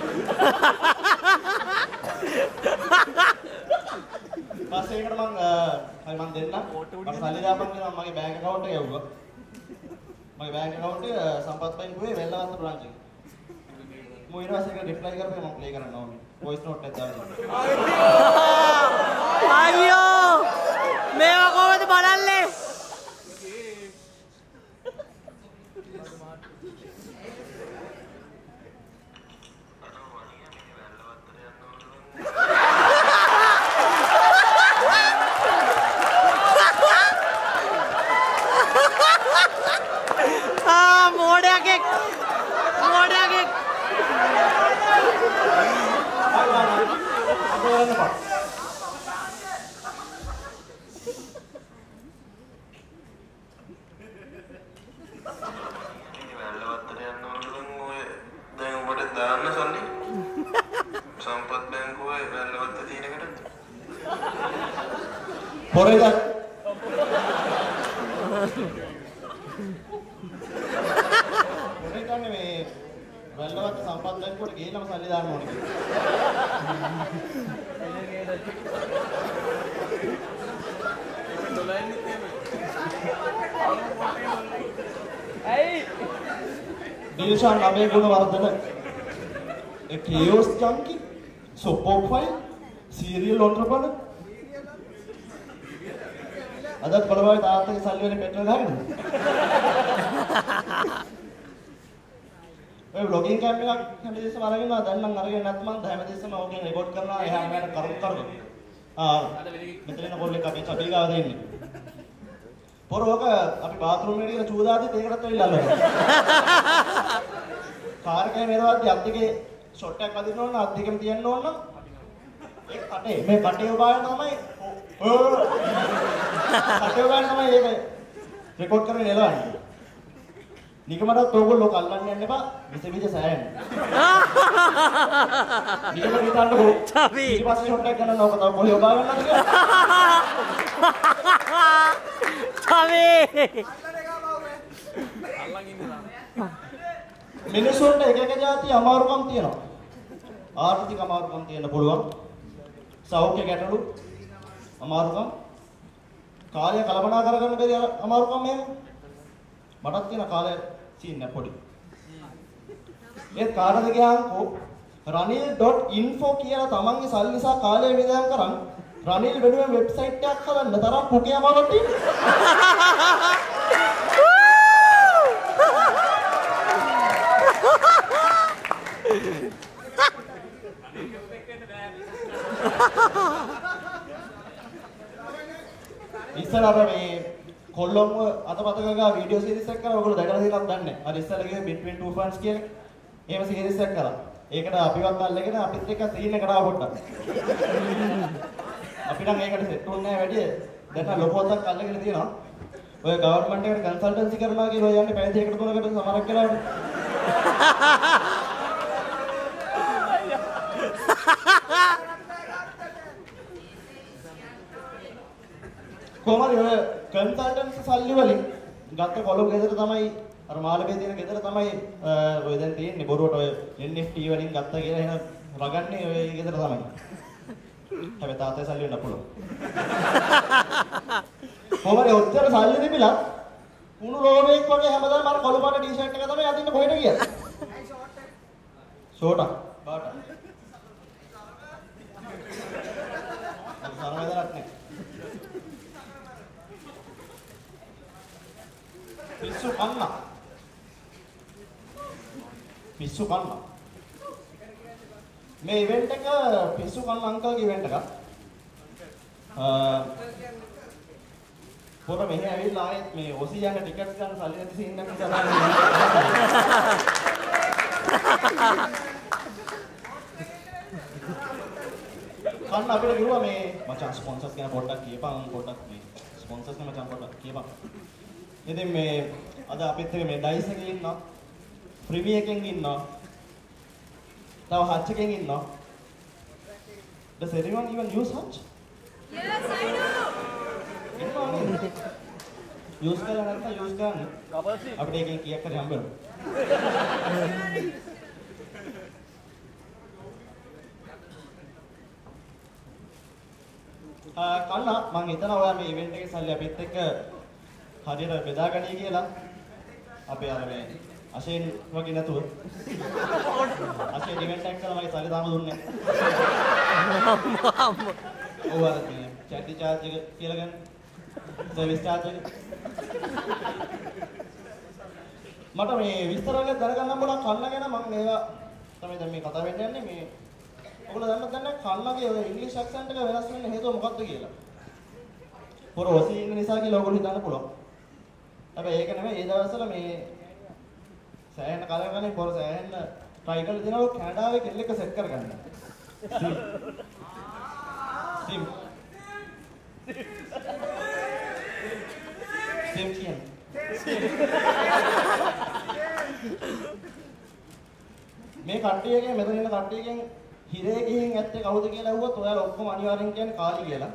පස්සේ ඒකට මම හරි මම දෙන්නම්. මට සල්ලි දාපන් කියලා මගේ බැංක් account එක යවුවා. මගේ බැංක් account එක සම්පත් බැංකුවේ වෙල්ලවත්ත බ්‍රාන්ච් එක. මම ඊට පස්සේ ඒක රිප්ලයි කරපේ මම ප්ලේ කරන්න ඕනේ. Voice note එකක් දාලා. අයියෝ මේවා කොහොමද බලන්නේ? Ah, moda ke moda ke පොරේද පොරේ කන්නේ මේ වැල්ලවත් සම්පත් බැංකුවට ගිහින්ම සල්ලි දාන්න ඕනේ ඇයි දිල්ෂාන් අබේ Gunawardena a chaos junkie soap opera serial entrepreneur අදත් බලවයි තාත්තගේ සල්ලි වලින් පෙට්‍රල් ගහගෙන ඔය vlogging කැම් එකක් හැමදේසම අරගෙන ආ දැන් නම් අරගෙන නැත්නම් මම හැමදේසම ඕකෙන් රෙකෝඩ් කරනවා එහා මෙහාට කරු කරු ආ මෙතන කොල්ලෙක් අපේ චපී ගාව දෙන්නේ පොරවක අපි බාත්රූම් එකට ගිහලා චූදාදී ඒකටත් වෙලා අල්ලනවා කාර් එකේ මෙරවද්දි අත් දෙකේ ෂොට් එකක් අදින්න ඕන අත් දෙකම තියන්න ඕන නම් ඒක කටේ මේ කටේ ඔබාගෙන තමයි ඕ කටේ ඔබාගෙන තමයි ඒක රෙකෝඩ් කරගෙන එළවන්නේ නිකමඩත් ඕගොල්ලෝ කල්ලන්න යන්න එපා විස විස සෑයන්න නිකම හිතන්නකෝ චපි ඊට පස්සේ ෂොට් එකක් ගන්න ඕක තව කොහේ ඔබාගන්නද කියලා චපි අල්ලන් ඉන්නවා. මිනිසුන්ට එක එක જાති අමාරුකම් තියෙනවා. ආර්ථික අමාරුකම් තියෙන්න පුළුවන්. සෞඛ්‍ය ගැටලු අමාරුකම්. කාලය කළමනා කරගන්න බැරි අමාරුකම් මේක. මටත් තියෙන කාලය සීන් එක පොඩි. ඒ කාටද ගියාන්කෝ ranil dot info කියලා තමන්ගේ සල්ලි නිසා කාලය වියදම් කරන් රනිල් වෙනුවෙන් වෙබ්සයිට් එකක් හදන්න තරම් පුකේ අමාරුවක් තියෙනවා. ඉස්සරහ මේ කොල්ලොම් අතපත ගගා වීඩියෝ සීරීස් එකක් කරා ඔයගොල්ලෝ දැකලා තියෙනවද දන්නේ නැහැ. අර ඉස්සරහ ගියේ Between Two Ferns කියන එහෙම සීරීස් එකක් කරා. ඒකට අපිවත් අල්ලගෙන අපිත් එක්ක සීන් එකට ආව පොඩ්ඩක්. අපි නම් ඒකට සෙට් වුණේ නැහැ වැඩි. දැන් ලොකෝතක් අල්ලගෙන තියෙනවා. ඔය ගවර්න්මන්ට් එකට කන්සල්ටන්සි කරනවා කියලා ඔය යන්නේ පැය දෙකකට තුනකට සමහරක් වෙලාවට. කොහමද ඔය කන්සල්ටන්සි සල්ලි වලින් ගත්ත කොළඹ ගෙදර තමයි අර මාළඹේ තියෙන ගෙදර තමයි ඔය දැන් තියෙන්නේ බොරුවට ඔය N F T වලින් ගත්ත කියලා එහෙනම් රගන්නේ ඔය ගෙදර තමයි. හැබැයි තාත්තේ සල්ලි වෙන්න පුළුවන්. කොහමද ඔච්චර සල්ලි තිබිලා කුණු ලෝභයක් වගේ හැමදාම අර කොළඹ පාට ටී-ෂර්ට් එක තමයි අදින්න කොහෙට ගියත්. ෂෝටා බාටා. සරවදරක් නැහැ. පිස්සු කන්න පිස්සු කන්න මේ ඉවෙන්ට් එක පිස්සු කන්න අංකල්ගේ ඉවෙන්ට් එකක් පොර මෙහෙ ඇවිල්ලා ආයෙත් මේ ඔසි යන ටිකට්ස් ගන්න සල්ලි නැති සීන් එකක් නිසා කන්න අපිට කිව්වා මේ මචං ස්පොන්සර්ස් ගැන පොඩ්ඩක් කියපන් පොඩ්ඩක් මේ ස්පොන්සර්ස් ගැන මචං පොඩ්ඩක් කියපන් ඉතින් මේ අද අපිත් එක්ක මේ ඩයිස් එකේ ඉන්නවා ප්‍රීමි එකෙන් ඉන්නවා තව හච් එකෙන් ඉන්නවා does anyone even use hutch Yes, I do. ඉන්නවා නේද use කරලා නැත්නම් use කරන්න අපිට එකෙන් කීයක් හරි හම්බ වෙනවා ආ කන්න මම හිතනවා ඔයා මේ ඉවෙන්ට් එකේ සල්ලි අපිත් එක්ක හරියට බෙදාගනී කියලා අපේ අර මේ අශේන් වගේ නැතුව අශේන් ඉවෙන්ට් එකක් කරලා මගේ සල්ලි තාම දුන්නේ නැහැ ඔව් අර මේ චැටි චාර්ජ් එක කියලා ගන්න සර්විස් චාර්ජ් එක මට මේ විස්තර වලින් දැනගන්න ඕන කන්න ගැන මම මේවා තමයි දැන් මේ කතා වෙන්න යන්නේ මේ ඔයගොල්ලෝ දන්නවද දන්නේ කන්නගේ ඔය ඉංග්‍රීසි ඇක්සන්ට් එක වෙනස් වෙන්න හේතුව මොකක්ද කියලා පොර ඔසි ඉන්න නිසා කියලා ඔයගොල්ලෝ හිතන්න පුළුවන් හැබැයි ඒක නෙමෙයි ඒ දවස්වල මේ සෑහෙන කාලයක් ගානේ පොර සෑහෙන try කරලා දෙනවා කැනඩාවේ කෙල්ලෙක්ව සෙට් කරගන්න. Sim. Sim. Sim kian. මේ කට්ටියගෙන් මෙතන ඉන්න කට්ටියගෙන් හිරේ ගිහින් ඇත්තේ කවුද කියලා ඇහුවොත් ඔයාලා ඔක්කොම අනිවාර්යෙන් කියන්නේ කාලි කියලා.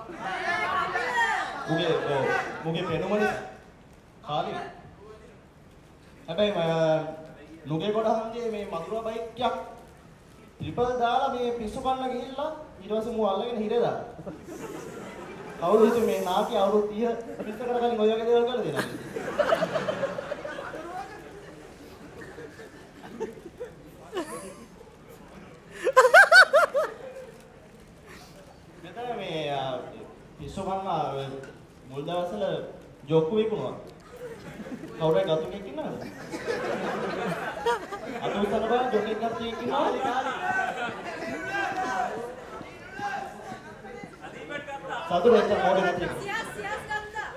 මුගේ ඔව් මුගේ පෙනුමනේ කාලි. හැබැයි නුගේ ගොඩහන්ගේ මේ මధుර බයික් එකක් ට්‍රිපල් දාලා මේ පිස්සු කන්න ගිහිල්ලා ඊට පස්සේ මූ අල්ලගෙන හිරේ දාලා. කවුරු හිතුවේ මේ නාකි අවුරුදු තිහ විතර කලින් ඔය වගේ දේවල් කරලා දෙනවා. මෙතන මේ පිස්සු කන්න මුල් දවස්වල ජොක්කු විකුණුවා. කවුරු හරි ගතු කෙනෙක් ඉන්නවද? අද උසන බා ජොකෙක් ගතු කෙනෙක් ඉන්නවද? සතුට වෙච්ච මොඩේ නැති එක. සියස් සියස් ගත්තා.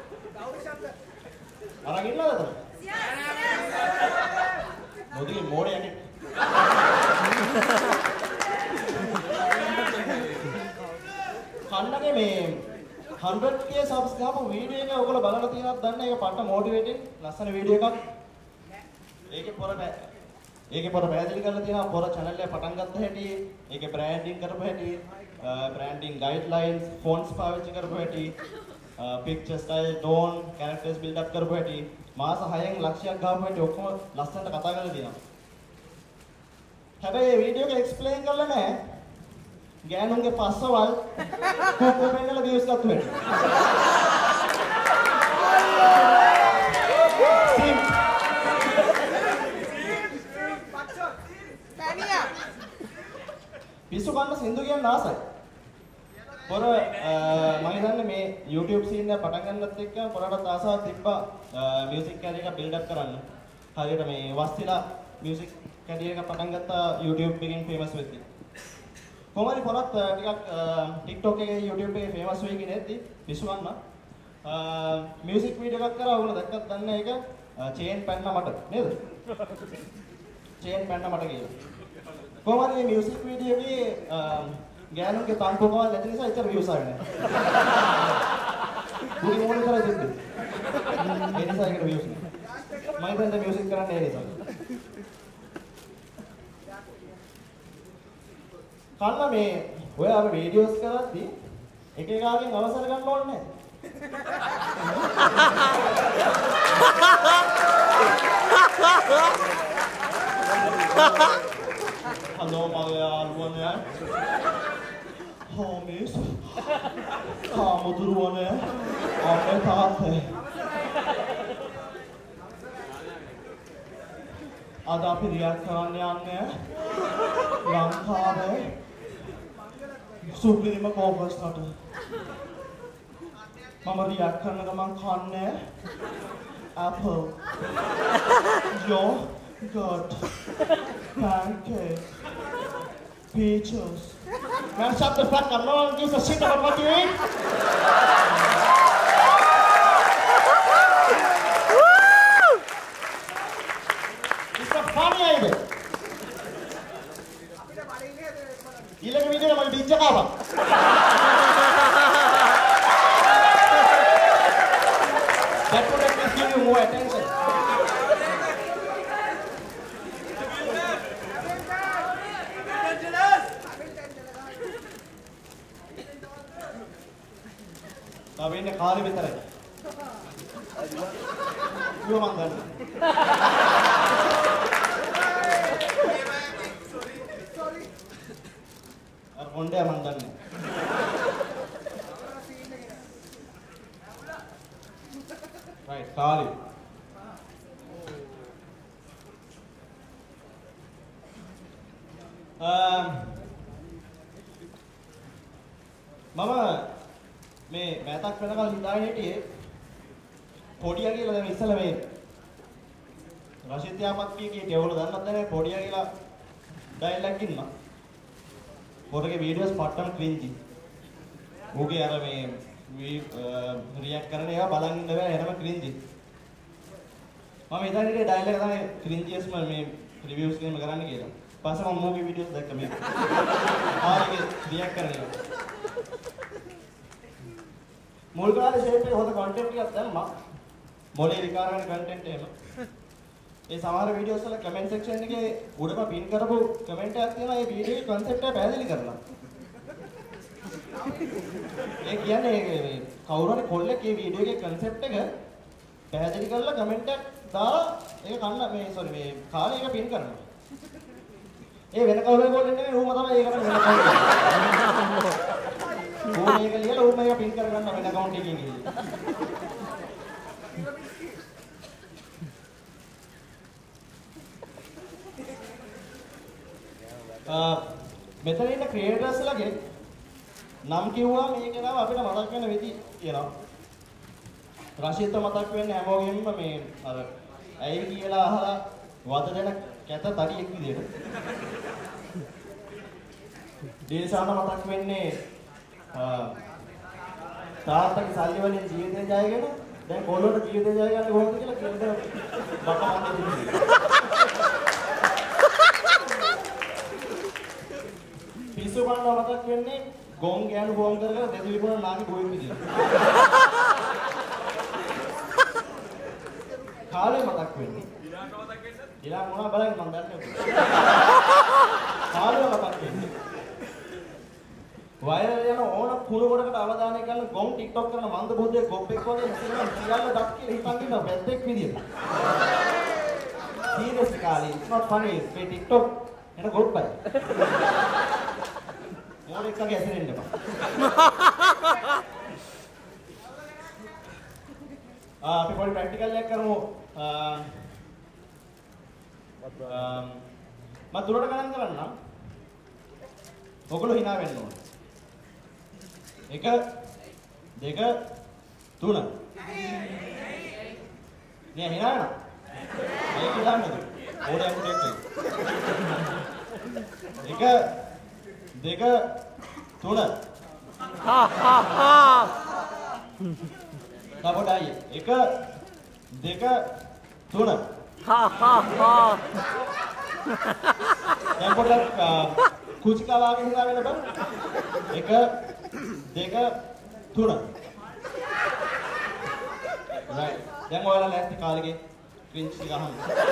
අරන් ඉන්නවද අතන? සියස් සියස්. මොදිගේ මොඩේ යන්නේ. කන්නගේ මේ hundred k subs ගාපු වීඩියෝ එක ඔයගොල්ලෝ බලලා තියෙනවද දන්නේ ඒක පට්ට මොටිවේටින් ලස්සන වීඩියෝ එකක්. ඒකේ පොර ඒකේ පොර පැහැදිලි කරලා තියෙනවා පොර channel එක පටන් ගත්ත හැටි, ඒකේ බ්‍රෑන්ඩින් කරපු හැටි, බ්‍රෑන්ඩින් ගයිඩ්ලයින්ස්, ෆොන්ට්ස් පාවිච්චි කරපු හැටි, picture style, tone, characters build up කරපු හැටි, මාස හයෙන් ලක්ෂයක් ගාපු හැටි ඔක්කොම ලස්සනට කතා කරලා තියෙනවා. හැබැයි මේ වීඩියෝ එක එක්ස්ප්ලেইন කරලා නැහැ. ගෑනුන්ගේ පස්සවල් කොක්ක පෙන්නලා views ගත්ත හැටි. සිම් පිස්සු කන්න සින්දු කියන ආසයි. පොර මම හිතන්නේ මේ YouTube scene එක පටන් ගන්නත් එක්ක පොරට ආසාවක් තිබ්බා music career එක build up කරන්න. හරියට මේ වස්තිලා music career එක පටන් ගත්තා YouTube එකෙන් famous වෙද්දී. කොහොමද පොරත් ටිකක් TikTok එකේ YouTube එකේ famous වෙයි කියන ඇද්දි පිස්සු කන්න music video එකක් කරා ඔයගොල්ලෝ දැක්කත් දන්නේ ඒක chain පැන්න මට නේද? chain පැන්න මට කියලා. කොහොමද මේ මියුසික් වීඩියෝ එකේ ගෑනුන්ගේ තම්පකවල් නැති නිසා ඉතර views ආවේ නැහැ. මුගේ මොන කරලා දෙන්නේ? ඒ නිසා ඒකට views නැහැ. මම හිතන්නේ මියුසික් කරන්නේ ඒ නිසා. කන්න මේ ඔය අපි වීඩියෝස් කරද්දී එක එකාගෙන් අවසර ගන්න ඕනේ නැහැ. Hello, මගේ යාළුවනේ. හොමිස්. කාමුදුරුවනේ. අපේ තාත්තේ. අද අපි රියැක්ට් කරන්න යන්නේ ලංකාවේ සුපිරිම කෝපස්ටට. මම රියැක්ට් කරන ගමන් කන්නේ apple, yogurt, pancake, peaches. Man, shut the fuck up. No one gives a shit about what you eat. It's not funny either. ඊළඟ වීඩියෝ එක මම ඩිජ් එක ආවා. That would at least give you more attention. තව ඉන්නේ කාලෙ විතරයි. කිව්ව මන් දන්නේ. අර මොණ්ඩයා මන් දන්නේ. right කාලෙ. අ මම මේ මෑතක් වෙනකල් හිතාගෙන හිටියේ පොඩියා කියලා දැන් ඉස්සෙල්ලා මේ රෂිද් යාමත්ගේ කීටි ඔයගොල්ලෝ දන්නවද නැහැ පොඩියා කියලා ඩයලොග් ඉන්නවා. පොරගේ වීඩියෝස් පට්ටම ක්‍රින්ජි. ඌගේ අර මේ රියැක්ට් කරන ඒවා බලන් ඉන්න බෑ එනම ක්‍රින්ජි. මම හිතන්නේ ඩයලොග් තමයි ක්‍රින්ජියස්ම මේ රිවිව්ස් ගේම කරන්න කියලා. පස්සේ මම මූවි වීඩියෝස් දැක්ක මේ. ආයේ රියැක්ට් කරගෙන. මුල් කාලේ ෂේප් එක හොඳ කන්ටෙන්ට් ටිකක් දැම්මා. මොලේ විකාර වෙන කන්ටෙන්ට් එහෙම. ඒ සමහර වීඩියෝස් වල කමෙන්ට් සෙක්ෂන් එකේ උඩම පින් කරපු කමෙන්ට් එකක් තියෙනවා. ඒ වීඩියෝගේ කන්සෙප්ට් එක පැහැදිලි කරලා. ඒ කියන්නේ මේ කවුරු හරි කොල්ලෙක් මේ වීඩියෝ එකේ කන්සෙප්ට් එක පැහැදිලි කරලා කමෙන්ට් එකක් දාලා ඒක කන්න මේ සෝරි මේ කාලේ එක පින් කරනවා. ඒ වෙන කවුරු හරි කොල්ලෙක් නෙමෙයි ඌම තමයි ඒක කරන්නේ වෙන කවුරු. ඌ මේක ලියලා ඌ මේක පින් කරගන්න වෙන account එකකින් ගිහින්. ආ මෙතන ඉන්න ක්‍රියේටර්ස් ලගේ නම් කිව්වා මේක නම් අපිට මතක් වෙන වෙදි කියනවා. රශීත් මතක් වෙන්නේ හැමෝගෙම මේ අර ඇයි කියලා අහලා වද දෙන කැත තඩියෙක් විදියට. දේශාන මතක් වෙන්නේ තාත්තගේ සල්ලි වලින් ජීවිතය ජයගෙන දැන් කොල්ලොන්ට ජීවිතය ජය ගන්න කොහොමද කියලා කියන බක මන්නේ. පිස්සු බණ්ඩා මතක් වෙන්නේ ගොන් ගෑනු බෝම් කරගෙන දෙවිලි පොන නාගි ගොයින් විදියට. කාලේ මතක් වෙන්නේ. දිලාට මතක් වෙන්නේ? දිලා මොනවා බලන්නේ මම දන්නේ නැහැ. කාලේ මතක් වෙන්නේ. වයරල් යන ඕන කුණු කොටකට අවධානය කරන ගොන් TikTok කරන මන්ද බෝධියේ ගොප්පෙක් වගේ ඉස්සරහට සියල්ල ඩක් කියලා හිතන් ඉන්න බැද්දෙක් විදියට. Seriously කාලේ it's not funny මේ TikTok එන ගොප්පයි. මොලේ එකක් ඇසෙන්න එපා. ආ අපි පොඩි ප්‍රැක්ටිකල් එකක් කරමු. ආ මම දුරට ගණන් කරන්නම්. ඔයගොල්ලෝ hina වෙන්න ඕනේ. එක දෙක තුන. නෑ hina වෙනවා. ඒක දාන්නද? ඕඩර් එකක් දෙන්න. එක දෙක තුන. හා හා හා. තවඩයි එක දෙක තුන. හා හා හා. දැන් පොඩ්ඩක් කුචිකා වාගේ හිනා වෙන බං. එක දෙක තුන. right. දැන් ඔයාලා ලැස්ති කාලෙගේ ක්‍රින්ච් ටික අහන්න.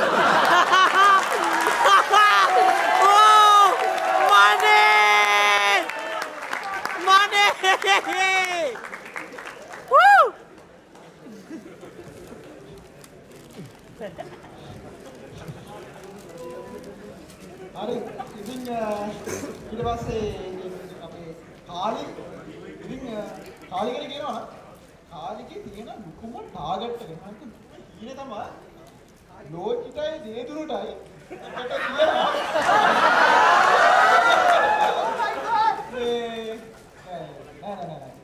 Money! Woo! හරි ඉතින් ඊට පස්සේ අපේ කාලි ඉතින් කාලි කියලා කියනවා නම් කාලිකේ තියෙන ලොකුම ටාගට් එක මම ඊනේ තමයි ලෝකිතයි දේදුරුටයි එකට කියනවා ඒ නෑ නෑ නෑ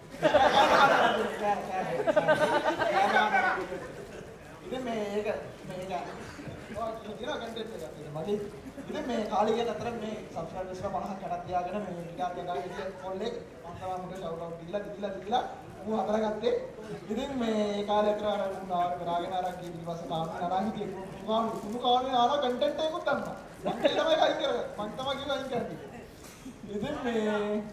ඉතින් මේක මේක ඔය කියන කන්ටෙන්ට් එක මගේ ඉතින් මේ කාලිකේ අතර මේ සබ්ස්ක්‍රයිබර්ස්ලා පනහක් කඩක් තියාගෙන මේ ටිකක් දෙකක් ඉතින් කොල්ලෙක් මම තමයි මුට ෂවුට් අවුට් දීලා දීලා දීලා ඌ හතරගත්තේ ඉතින් මේ ඒ කාලේ අතර අර උනාර කරාගෙන අර කී ඊපස්සේ තාම නරා හිටියේ කුණු කුණු කාලේ ආර කන්ටෙන්ට් එකකුත් ගන්නවා මම ඒ තමයි කයින් කරගත්තා මම තමයි කිව්වා අයින් කරන්න ඉතින් මේ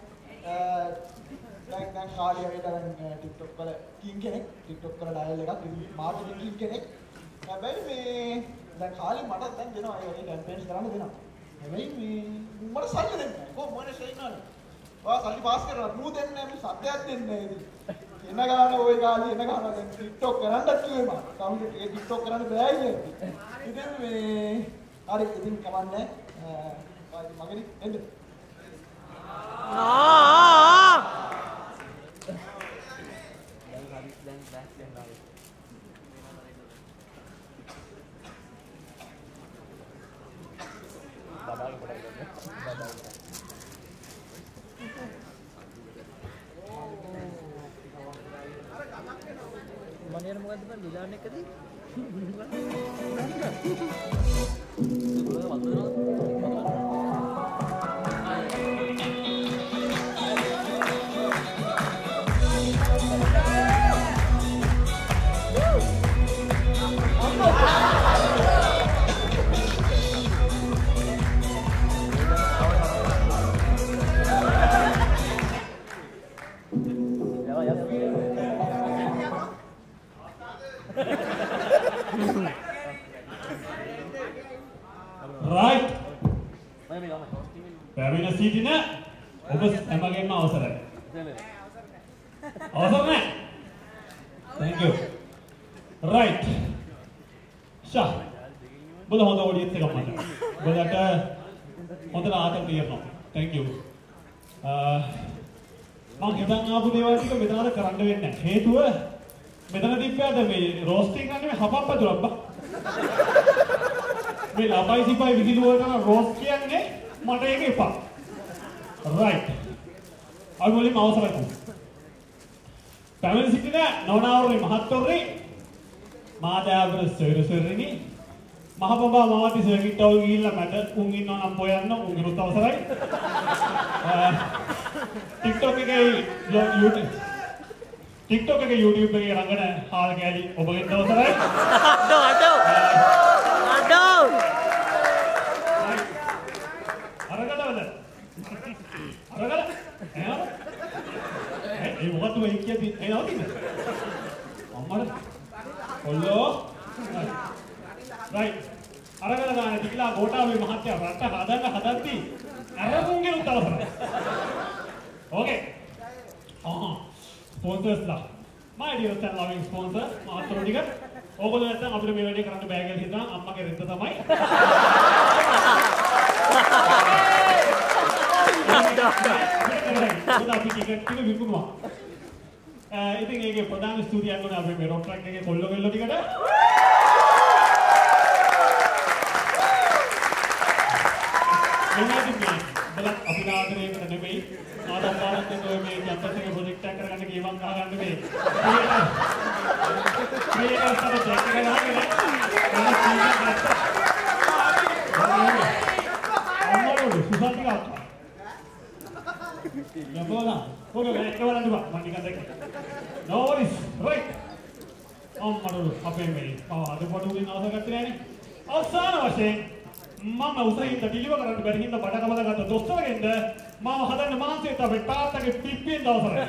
දැන් දැන් කාලේ ඇවිල්ලා දැන් TikTok වල කින් කෙනෙක් TikTok වල ඩයල් එකක් මාර්කටිං කින් කෙනෙක් හැබැයි මේ දැන් කාලේ මට දැන් දෙනවා ඒ වගේ කැම්පේන්ස් කරන්න දෙනවා හැබැයි මේ මට සල්ලි දෙන්නේ නැහැ කොහොම මොනේ ෂේනානේ ඔයා සල්ලි පාස් කරනවා නූ දෙන්නේ නැහැ මේ සත්‍යයක් දෙන්නේ නැහැ ඉතින් එන ගාන ওই කාලේ එන ගාන දැන් TikTok කරන්නත් කිව්වේ මම කවුද ඒ TikTok කරන්න බෑ කියන්නේ ඉතින් මේ හරි ඉතින් කවන්නේ ආ මගේ එන්න ආ දැන් හරි දැන් බෑක් දැන් ආවේ බබාගේ පොඩක් ගන්න බබාගේ මනියර මොකද්ද බං දිලාන එකදී right. පැමිණ සිටින ඔබ හැමගේම අවසරයි. අවසර නැහැ. Thank you. Right. ෂා. බල හොඳ ඔඩියන්ස් එකක් මට. බලට හොඳට ආතල් තියෙනවා. Thank you. මම හිතන් ආපු දේවල් ටික මෙතන අද කරන්න වෙන්නේ නැහැ. හේතුව මෙතන තිබ්බාද මේ රෝස්ටිං කරන්නේ හපප්පතුරක් බා. මේ ලබයි සිපයි විහිළුව කරන රෝස්ට් කියන්නේ මට ඒක එපා. right. අපි මුලින්ම අවසරයි කො. පැමිණ සිටින නෝනාවරි මහත්වරි මාදාවර සර්සර්රිනි මහබඹා මාවති සර්කිට්ටවල් ගිහිල්ලා මට උන් ඉන්නවා නම් පොයන්න උන්ගිනුත් අවසරයි. TikTok එකේ YouTube TikTok එකේ YouTube එකේ රංගන හාල් කෑලි ඔබගෙන් අවසරයි. අඩෝ අඩෝ අඩෝ අරගලවල අරගල එනවා ඒ මොකද මේ කියපි එනවා කිව්ද අම්මට ඔල්ලෝ right අරගල ගාන තිකලා ගෝඨාභය මහත්තයා රට හදන්න හදද්දි අරමුන්ගේ උත්තරයි okay ආ sponsors ලා my dear and loving sponsor මාතෘ ටික ඕගොල්ලෝ නැත්නම් අපිට මේ වැඩේ කරන්න බෑ කියලා හිතනවා අම්මගේ රෙද්ද තමයි උදා අපි ටිකට් ටික විකුණුවා. ඉතින් ඒකේ ප්‍රධාන ස්තුතියක් වුණා අපි මේ රොක් ට්‍රැක් එකේ කොල්ලෝ කෙල්ලෝ ටිකට. එන්නදී මේ බලක් අපි ආදරයකට නෙමෙයි ආදම් බාලත් එක්ක මේ කැම්පස් එකේ ප්‍රොජෙක්ට් එකක් කරගන්න ගේමක් ගහගන්න මේ. ක්‍රියේටර් සර දෙයක් ගහගෙන අම්මලෝ සුසන්ති ගත්තා. යපෝලා කොහොමද ඒක බලන්න බා මම නිකන් දැක්කේ. No worries right. අම්මලෝ අපේ මේ පාව අද පොඩුලින් අවශ්‍ය කරත්තේ නෑනේ. අවසාන වශයෙන් මම උසහින් ඩිලිවර් කරන්න බැරි හින්දා බඩ කපලා ගත්ත දොස්තරගෙන්ද මම හදන්න මාන්සියට අපේ තාත්තගේ පිප්පියෙන් දවසරයි.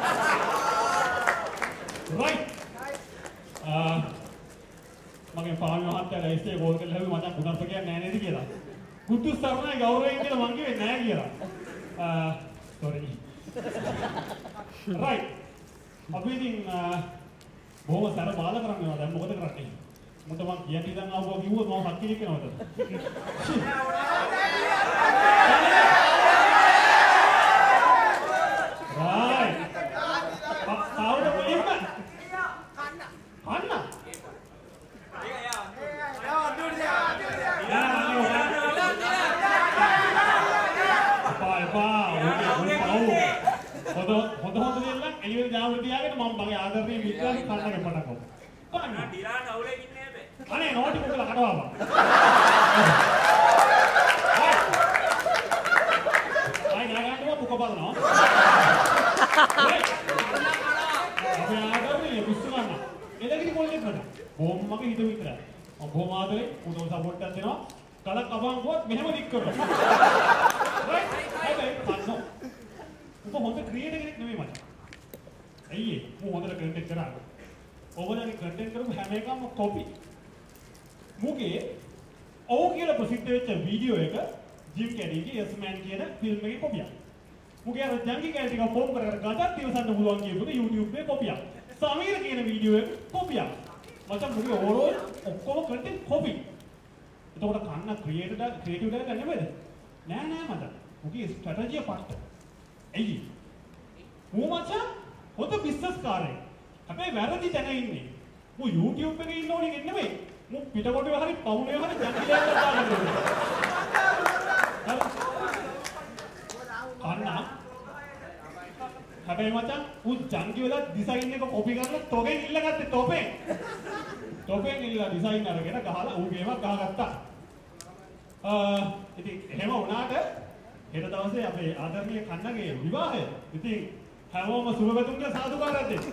right. ආ මගේ පාවි මහත්තයා රයිස්ටේ ගෝල් කරලා හැවි මචං ගුණත් කියන්නේ නෑ නේද කියලා. බුදු සරණයි ගෞරවයෙන් කියලා මං කිව්වේ නෑ කියලා. ආ sorry. right. අපි ඉතින් බොහොම සර බාල කරන්නේ දැන් මොකද කරන්නේ? මුට මං කියන්නේ ඉතින් ආවෝ කිව්වොත් මම සක්කිලි කරනවද? right. ආවද මුලින්ම? කන්න. කන්න. හොඳ හොඳ හොඳ දෙන්න එළියට දාන්න තියාගෙන මම මගේ ආදරණීය මිත්‍රයන් කන්නගේ පටක් කො. කන්න. ඩිලා නවුලේ ඉන්නේ හැබැයි. අනේ නෝටි මොකද කඩවවා. අය නාගන්නවා මුක බලනවා. අපි ආදරණීය පිස්සු ගන්න. එදගිරි කොල්ලෙක් නේද? බොම් මගේ හිත විතරයි. මම බොම් ආදරේ උදව් සපෝට් එකක් දෙනවා. කලක් අබන් ගුවත් මෙහෙම දික් කරනවා. right? හැබැයි කන්නෝ ඔබ හොඳ ක්‍රියේටර් කෙනෙක් නෙමෙයි මට. ඇයි ඒ? මම හොඳට කන්ටෙන්ට් කරා. ඔබලගේ කන්ටෙන්ට් කරපු හැම එකම කොපි. මුගේ ඔව් කියලා ප්‍රසිද්ධ වෙච්ච වීඩියෝ එක ජිම් කැඩීගේ යස් මෑන් කියන ෆිල්ම් එකේ කොපියක්. මුගේ අර ජංගි කැරට් එක ෆෝම් කර කර ගාතක් ඉවසන්න පුළුවන් කියපු YouTube එකේ කොපියක්. සමීර කියන වීඩියෝ එක කොපියක්. මචං මුගේ ඕවරෝල් ඔක්කොම කන්ටෙන්ට් කොපි. එතකොට කන්න ක්‍රියේටර් ක්‍රියේටිව් එක නෙමෙයිද? නෑ නෑ මචං. මුගේ ස්ට්‍රැටජිය පට්ට. ඇයි? මූ මචං හොඳ බිස්නස් කාරයෙක්. හැබැයි වැරදි තැන ඉන්නේ. මූ YouTube එකේ ඉන්න ඕනේ නෙමෙයි. මූ පිටකොටුවේ හරි පවුනේ හරි ජංගිලයක් දාගන්න ඕනේ. අන්න. හැබැයි මචං මූ ජංගි වල ඩිසයින් එක කොපි කරලා තොගෙන් ඉල්ලගත්තේ තොපෙන්. තොපෙන් ඉල්ලලා ඩිසයින් අරගෙන ගහලා ඌගේම ගහගත්තා. ආ ඉතින් එහෙම වුණාට හෙට දවසේ අපේ ආදරණීය කන්නගේ විවාහය. ඉතින් හැමෝම සුබපැතුම්ගේ සාදුකාරයක් දෙන්න.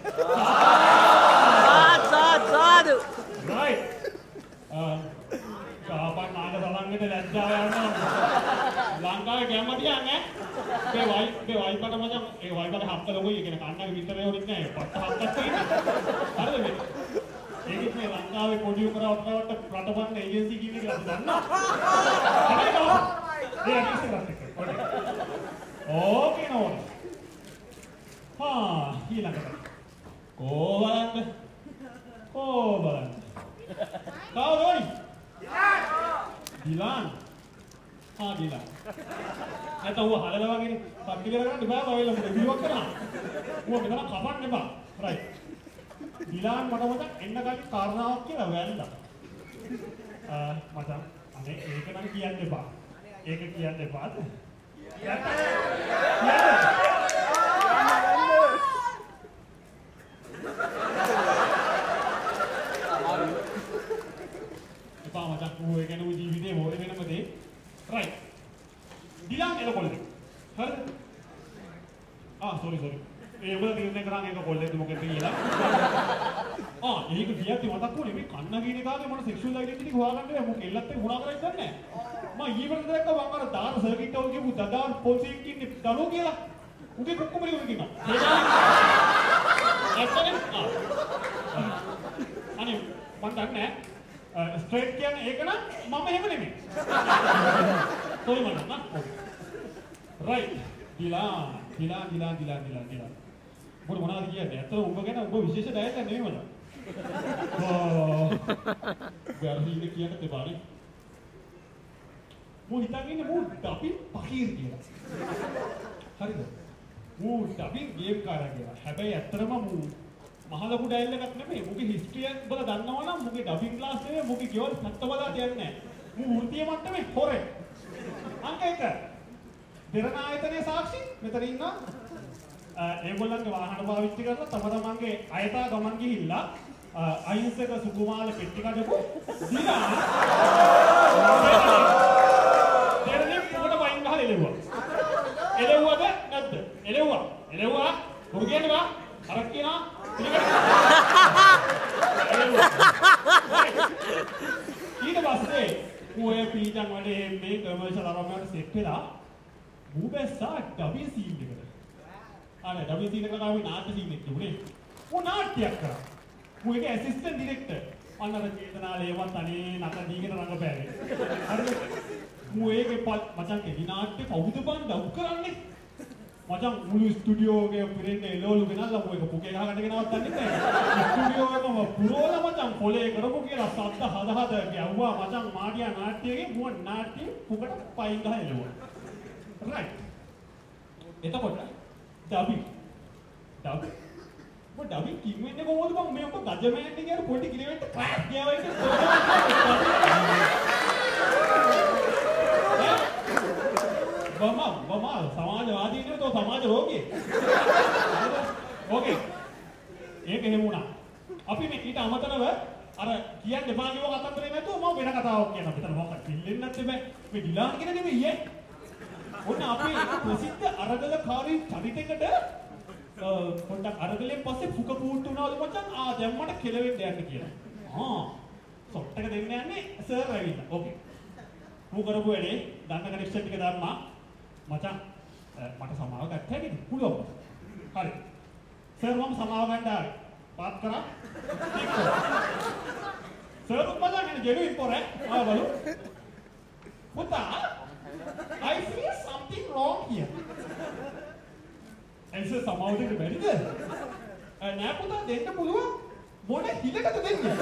සාදු සාදු සාදු. right. ආ කාපන් නාග සලංගෙට ලැජ්ජාව යනවා. ලංකාවේ කැමතියක් නෑ. ඒ වයි ඒ වයිපට මචං ඒ වයිපට හක්ක ලොකුයි කියන කන්නගේ විතරේ උඩින් නෑ. පත්ත හක්කක් තියෙනවා. හරිද මේ? ඒකත් මේ ලංකාවේ පොඩි උකරවට රටවට රටවන්න ඒජන්සි කියන එක අපි දන්නවා. හරිද? ඒ අනිත් එකත් එක්ක. ඕකේ නෝන. හා ඊළඟට. කෝ බලන්න. කෝ බලන්න. කවුද ඕනි? දිලාන්. ආ දිලාන්. නැත්නම් ඌ හදලා වගේනේ. සබ්ටි කරගන්න බෑ බවෙලා මොකද විවක් කරනවා. ඌ මෙතන කපන්න එපා. රයිට්. දිලාන් මට මතක් එන්න කලින් කාරණාවක් කියලා වැරද්දා. ආ මචං අනේ ඒක නම් කියන්න එපා. ඒක කියන්න එපා. එපා මචං ඌ ඒ කියන්නේ ඌ ජීවිතේ මොකද වෙනම දේ. රයිට්. දිලාන් එළ කොල්ලෙක්. හරිද? ආ සෝරි සෝරි. ඒ උඹලා තීරණය කරන් එක කොල්ලෙක්ද මොකද කියලා. ආ ඒක කියද්දි මතක් වුණේ මේ කන්න කියන එකාගේ මොන සෙක්ෂුවල් අයිඩෙන්ටිටි හොයාගන්න බැහැ. මොකෙ එල්ලත් එක්ක මොනා කරයිද දන්නේ නැහැ. මම ඊවලට දැක්ක මම අර දාන සර්කිට් එක කියපු දදාන් පොල්සියෙන් ඉන්නේ දරුවෝ කියලා. උගේ කොක්කමලි උගේ කියනවා. ඇත්තනේ? ආ. අනේ මම දන්නේ නැහැ. ස්ට්‍රේට් කියන්නේ ඒක නම් මම එහෙම නෙමෙයි. කොයි මම නෑ. රයිට්. දිලා දිලා දිලා දිලා දිලා දිලා. මොකද මොනවද කියන්නේ? ඇත්තට උඹ ගැන උඹ විශේෂ ඩයට් එක නෙමෙයි මචං. ඕ. ගාර්හිල කියන්න දෙපානේ. මෝ හිතන් ඉන්නේ මෝ ඩබි පකීර් කියලා. හරිද? මෝ ඩබි ගේම් කාරා කියලා. හැබැයි ඇත්තටම මෝ මහ ලොකු ඩයල් එකක් නෙමෙයි. මොකේ හිස්ටරි එක බල දන්නවනම් මොකේ ඩබින් ක්ලාස් නෙමෙයි. මොකේ කියවල් නැත්තවලා කියන්නේ නැහැ. මෝ වෘත්තීය මට්ටමේ හොරේ. අංක එක. දෙරණ ආයතනයේ සාක්ෂි මෙතන ඉන්නවා. ඒගොල්ලන්ගේ වාහන පාවිච්චි කරලා තම තමන්ගේ අයථා ගමන් ගිහිල්ලා අහිංසක සුකුමාල පෙට්ටි කඩපු දිලා දෙරණේ පොඩ වයින් ගහලා එලෙව්වා. එලෙව්වද නැද්ද? එලෙව්වා. එලෙව්වා. මොකද කියන්නේ බා? අරක් කියනවා. ඊට පස්සේ ඌේ පීජන් වලේ මේ කමර්ෂල් අරමුණට සෙට් වෙලා ඌ බැස්සා ඩබල් සීන් එකට. අනේ ඩබල් සීන් එකට ආවේ නාට්‍ය සීන් එකක් තිබුණේ. ඌ නාට්‍යයක් කරා. ඌ ඒකේ ඇසිස්ටන්ට් ඩිරෙක්ටර්. අන්නර චේතනාලේවත් අනේ නක දීගෙන රංගපෑවේ. හරිද? ඌ ඒකේ මචං ඒ නාට්‍ය කවුද බන් ඩව් කරන්නේ? මචං මුළු ස්ටුඩියෝ එකේ පිරෙන්න එළවලු ගෙනල්ලා ඌ ඒක පුකේ ගහකට ගෙනවත් දන්නේ නැහැ. ස්ටුඩියෝ එකම පුරෝලා මචං පොලේ කරපු කියලා සද්ද හද හද ගැව්වා මචං මාඩියා නාට්‍යයේ ඌ නාට්‍ය පුකට පයින් ගහ එළුවා. රයිට්. එතකොට ඩබි ඩබි මොකද ඩබි කින් වෙන්නේ කොහොමද බං මේ ඔක ගජමෑන් කියන පොඩි කිරිවෙන්ට ක්‍රැක් ගියා වගේ බම බම සමාජවාදී නේ තෝ සමාජ රෝගී. ඕකේ. ඒක එහෙම වුණා. අපි මේ ඊට අමතරව අර කියන්න එපා කියව කතන්දරේ නැතුව මම වෙන කතාවක් කියනවා. මෙතන මොකක්ද පිල්ලෙන්නේ නැත්තේ බෑ. මේ ඩිලාන් කියන නෙමෙයි ඈ. ඔන්න අපේ ප්‍රසිද්ධ අරගලකාරී චරිතයකට පොඩ්ඩක් අරගලෙන් පස්සේ පුක පුට්ටු වුණාද මචං ආ දැන් මට කෙලවෙන්න යන්න කියලා. ආ සොට් එක දෙන්න යන්නේ සර් ඇවිල්ලා. ඕකේ. මු කරපු වැඩේ දන්න කනෙක්ෂන් ටික දාන්නා. මචං මට සමාව ගන්න හැකිද? පුළුවන්. හරි. සර් මම සමාව ගන්න ආවේ. පාත් කරා. සර් මචං එන ජෙනුයින් පොරේ. ආ බලු. පුතා I feel something wrong here. එන්ස සමාව දෙන්න බැරිද? නෑ පුතා දෙන්න පුළුවන්. මොන හිලකද දෙන්නේ?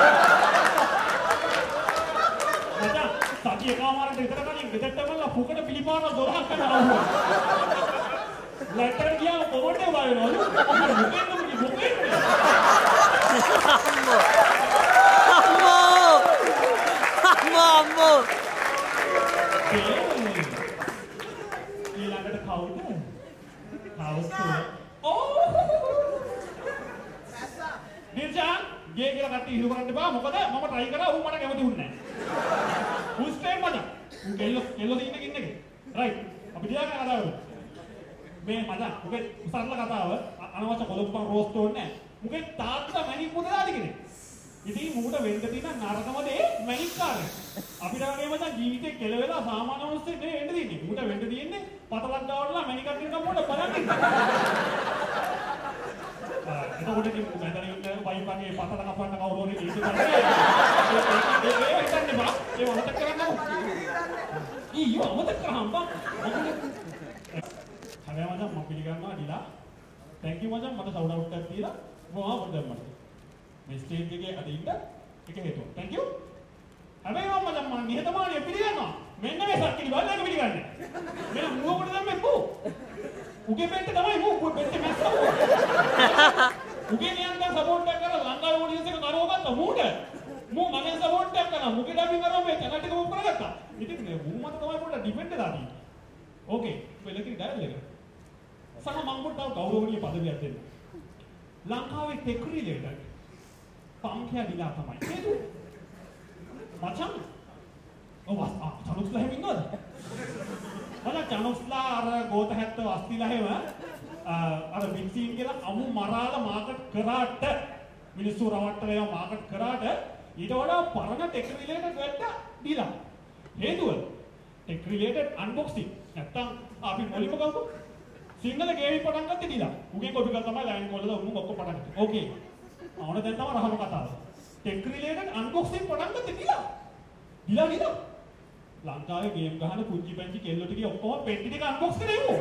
මචං සතිය කාමාරට විතර කලින් ගෙදරටමලා පුකට පිළිපාන දොරහක් කරනවා. ලැටර් ගියා කොහොමද වයිනවලු? මොකෙන්ද මොකෙන්ද මොකෙන්ද? අම්මෝ! අම්මෝ අම්මෝ! ඊළඟට කවුද? කවුද? ඕ! දිර්ජාන් ගේ කියලා කට්ටිය හිරු කරන්න බෑ. මොකද මම try කරා ඌ මට කැමති වුණේ නැහැ. ඌ ස්ට්‍රේට් මචං. ඌ කෙල්ලෝ කෙල්ලෝ දින්න කින්නක. රයිට්. අපි දිහාගෙන කතා කරමු. මේ මචං උගේ සරල කතාව අනවශ්‍ය කොලොප්පන් රෝස්ට් ඕනේ නැහැ. උගේ තාත්තා මැණික් මුදලාලි කෙනෙක්. ඉතින් මූට වෙන්න තියෙන නරකම දේ මැණික් කාර්යය. අපිට වගේ මචං ජීවිතේ කෙලවෙලා සාමාන්‍ය මිනිස්සුෙක් නෙවෙයි වෙන්න තියෙන්නේ. මූට වෙන්න තියෙන්නේ පතලක් ගාවලා මැණිකක් දෙන්න මොඩ බලන්නේ. එතකොට ඉතින් මම හිතන්නේ වයින්ගේ පතල කපන්න කවුරු හරි ඒක කරන්නේ. ඒ හිතන්නේ බා. ඒ වමතක කරන්නකො. ඊයෝ අමතක කරාම් බා. හැබැයි මචං මම පිළිගන්නවා ඩිලා. thank you මචං මට shout out එකක් දීලා මොනවා පොඩ්ඩක් මට. මේ ස්ටේජ් එකේ අද ඉන්න එක හේතුව. thank you. හැබැයි මම මචං මම නිහතමානීව පිළිගන්නවා. මෙන්න මේ සක්කිලි බලන්න පිළිගන්නේ. මෙන්න මුවකට දැම්මේ පො. උගේ පෙට්ට තමයි මූ උගේ පෙට්ට මැස්සව. උගේ නියන්ට සපෝට් එක කරලා ලංකාවේ ඔඩියන්ස් එක කරව ගත්තා මූට. මූ මගෙන් සපෝට් එක කරා මුගේ ඩබින් කරා මේ channel එක මුව කරගත්තා. ඉතින් මේ මූ මත තමයි පොඩ්ඩක් ඩිපෙන්ඩ් වෙලා තියෙන්නේ. ඕකේ. වෙලකින් ඩයල් එක. සහ මම පොඩ්ඩක් ගෞරවණීය පදවියක් දෙන්න. ලංකාවේ ටෙක් රිලේටඩ් පම්කයා දිලා තමයි. හේතුව මචං ඔව් ආ චනුස්ලා හැම ඉන්නවද? මම චනුස්ලා අර ගෝත හැත්තව අස්තිලා හැම අර වික්සින් කියලා අමු මරාලා මාකට් කරාට මිනිස්සු රවට්ටලා ඒවා මාකට් කරාට ඊට වඩා පරණ ටෙක් රිලේටඩ් වැඩ දීලා. හේතුව ටෙක් රිලේටඩ් අන්බොක්සින් නැත්තම් අපි මොලිම ගමු. සිංහල ගේමින් පටන් ගත්තේ දීලා. උගේ කොපි කරලා තමයි ලයින් කොල්ලලා උන් ඔක්කොම පටන් ගත්තේ. ඕකේ. අවුන දැන් තමයි රහම කතාව. ටෙක් රිලේටඩ් අන්බොක්සින් පටන් ගත්තේ දීලා. දීලා දීලා. ලංකාවේ ගේම් ගහන පුංචි පැංචි කෙල්ලෝ ටික ඔක්කොම පෙට්ටි ටික අන්බොක්ස් කරේමු.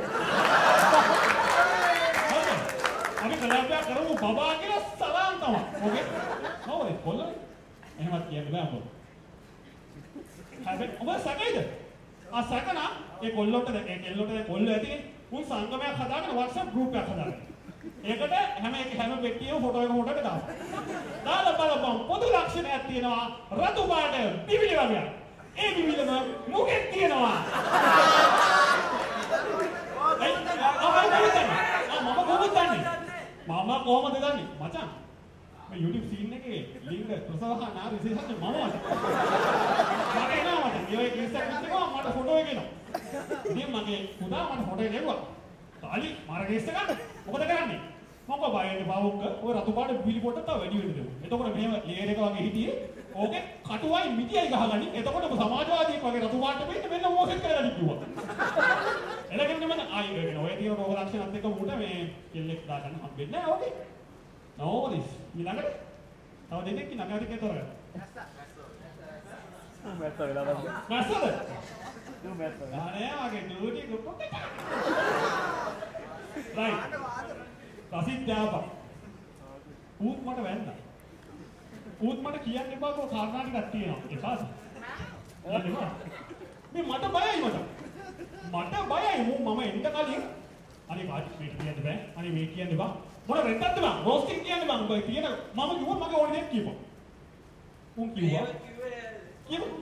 හරි. අපි කලාපයක් කරමු බබා කියලා සලාම් තමයි. ඕකේ. නෝනේ කොල්ලෝ. එහෙමත් කියන්න බෑ මොකද. හැබැයි ඔබ සැකයිද? ආ සැකනා ඒ කොල්ලොට ඒ කෙල්ලොට කොල්ලෝ ඇතිනේ. උන් සංගමයක් හදාගෙන WhatsApp group එකක් හදාගෙන. ඒකට හැම එක හැම පෙට්ටියම ෆොටෝ එක ෆොටෝ එක දානවා. දාලා බලපන් පොදු ලක්ෂණයක් තියෙනවා රතු පාට පිවිලි වගේ. ඒ පිවිලම මුගෙත් තියෙනවා. ඒ මම කොහොමද දන්නේ? මම කොහොමද දන්නේ? මචං මේ YouTube scene එකේ link ප්‍රසවහා නා විශේෂයෙන් මම වගේ. මගේ නම මට ඒ ඉන්ස්ටාග්‍රෑම් එකේ මට ෆොටෝ එක එනවා. ඉතින් මගේ පුතා මට ෆොටෝ එක එවුවා. තාලි මාර්ගේස් එක මොකද කරන්නේ? මම කෝ බයෙන්නේ බාවුක්ක ඔය රතු පාට පිලි පොට තව වැඩි වෙන්න දෙමු. එතකොට මෙහෙම ලේයර් එක වගේ හිටියේ. ඕකේ කටුවයි මිටියයි ගහගනි. එතකොට සමාජවාදීන් වගේ රතු පාට වෙන්න මෙන්න මොකෙත් කරලා කිව්වා. එලගෙන මම ආයි වෙන ඔය තියෙන රෝග ලක්ෂණත් එක්ක උට මේ කෙල්ලෙක් දාගන්න හම්බෙන්නේ නැහැ ඕකේ. නෝරිස් ඊළඟට තව දෙනෙක් ඉන්න අගාරිකේ තොරගන්න. මැස්ස වෙලා බලන්න. මැස්සද? Du මැස්ස. අනේ ආගේ ඩියුටි ගොඩක් එක. රයිට්. රසිත් දාපන්. ඌත් මට වැන්දා. ඌත් මට කියන්න එපා කො කාරණා ටිකක් තියෙනවා. එපාද? මේ මට බයයි මට. මට බයයි මම එන්න කලින් අනේ කාටි මේ කියන්න බෑ. අනේ මේ කියන්න බා. මොන රෙද්දක්ද බං? රෝස්ටික් කියන්න බං. ඔය කියන මම කිව්වා මගේ ඕනේ දෙයක් කියපන්. උන් කිව්වා. කිව්වා.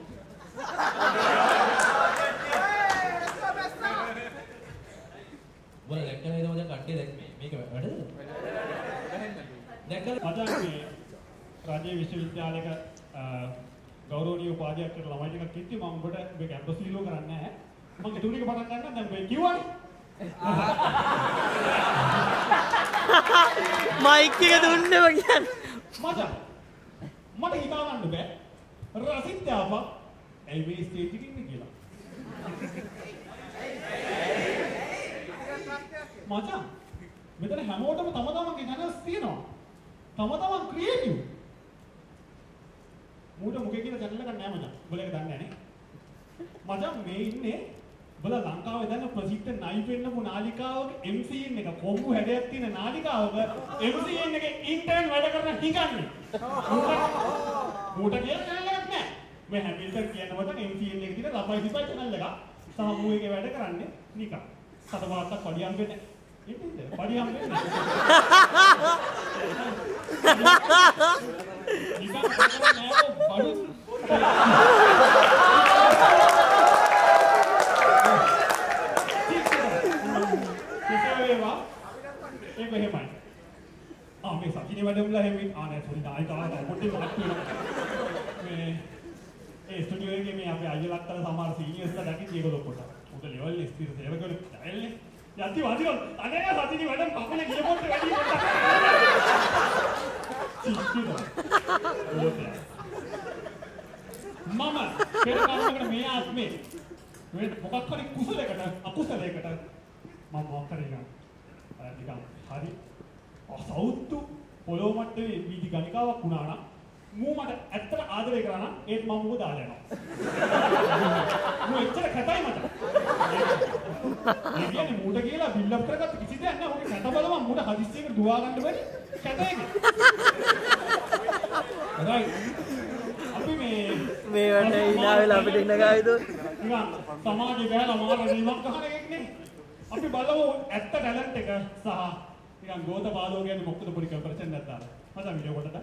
මොන දැක්කම නේද මචං කට්ටිය දැක් මේ මේක වැඩද? දැක්කද? මචං මේ රාජ්‍ය විශ්වවිද්‍යාලයක ගෞරවනීය උපාධියක් කරලා ළමයි ටිකක් ඉtti මම ඔබට මේ කැම්පස් සීලෝ කරන්නේ නැහැ. මම ඒ ටික පටන් ගන්න දැන් මේ කිව්වනේ. මයික් එක දුන්නම කියන්නේ. මචං මට හිතා ගන්න බෑ. රසිත් යාපා ඇයි මේ ස්ටේජ් එකේ ඉන්නේ කියලා. මචං මෙතන හැමෝටම තම තමන්ගේ channels තියෙනවා. තම තමන් ක්‍රියේටිව්. මූට මුගේ කියලා channel එකක් නෑ මචං. ඔයාලා ඒක දන්නේ නැහැ නේ. මචං මේ ඉන්නේ බල ලංකාවේ දැන් ප්‍රසිද්ධ නයි පෙන්නපු නාලිකාවක එම් සී එන් එක කොම්බු හැඩයක් තියෙන නාලිකාවක එම් සී එන් එකේ ඉන්ටර්න් වැඩ කරන හිඟන්නේ. මූට කියලා channel එකක් නෑ. මේ හැමිල්ටන් කියන කොට එම් සී එන් එකේ තියෙන ළමයි සිපයි channel එකක්. සහ මූ එකේ වැඩ කරන්නේ නිකන්. සතපාත්තක් පඩියම් වෙන්නේ. ඉතින්ද පඩියම් වෙන්නේ. නිකන් නෑ බඩු. ඒක එහෙමයි. ආ මේ සකිනේ වැඩමුලා හැමි ආ නෑ සෝරි නායිකාව පොඩ්ඩක් මතක් වෙනවා. මේ ඒ ස්ටුඩියෝ එකේ මේ අපේ අයියලක් අතර සමහර සීනියර්ස්ලා දැකිච්ච ඒගොල්ලෝ පොඩ්ඩක්. උඩ ලෙවල් එක ස්ථිර සේවකවල ඩයල්නේ. යටි වදිනවා. අනේ සතිනි වැඩම කකුලේ ගියපොත් වැඩි පොඩ්ඩක්. මම පෙර කාලයකට මේ ආත්මේ මේ මොකක් හරි කුසලයකට අකුසලයකට මම මොකක් හරි නිකන් නිකන් හරි අසෞතු පොළොව මට්ටමේ වීදි ගණිකාවක් වුණා නම් මූ මට ඇත්තට ආදරය කරා නම් ඒත් මම මූ දාලා යනවා. මූ එච්චර කැතයි මට. ඒ කියන්නේ මූට කියලා බිල්ඩ් අප් කරගත්ත කිසි දෙයක් නැහැ. ඔගේ කැත බලම මූට හදිස්සියකට දුවා ගන්න බැරි කැතයි. හරි. අපි මේ මේ වට ඉනා වෙලා අපිට ඉන්න ගාවිද නිකන් සමාජේ බෑලා මාර නිමක් ගන්න එකක් නේ. අපි බලමු ඇත්ත ටැලන්ට් එක සහ නිකන් ගෝත බාලෝ කියන්නේ මොකද පොඩි කම්පැරිසන් එකක් දාලා. මචං වීඩියෝ කොටට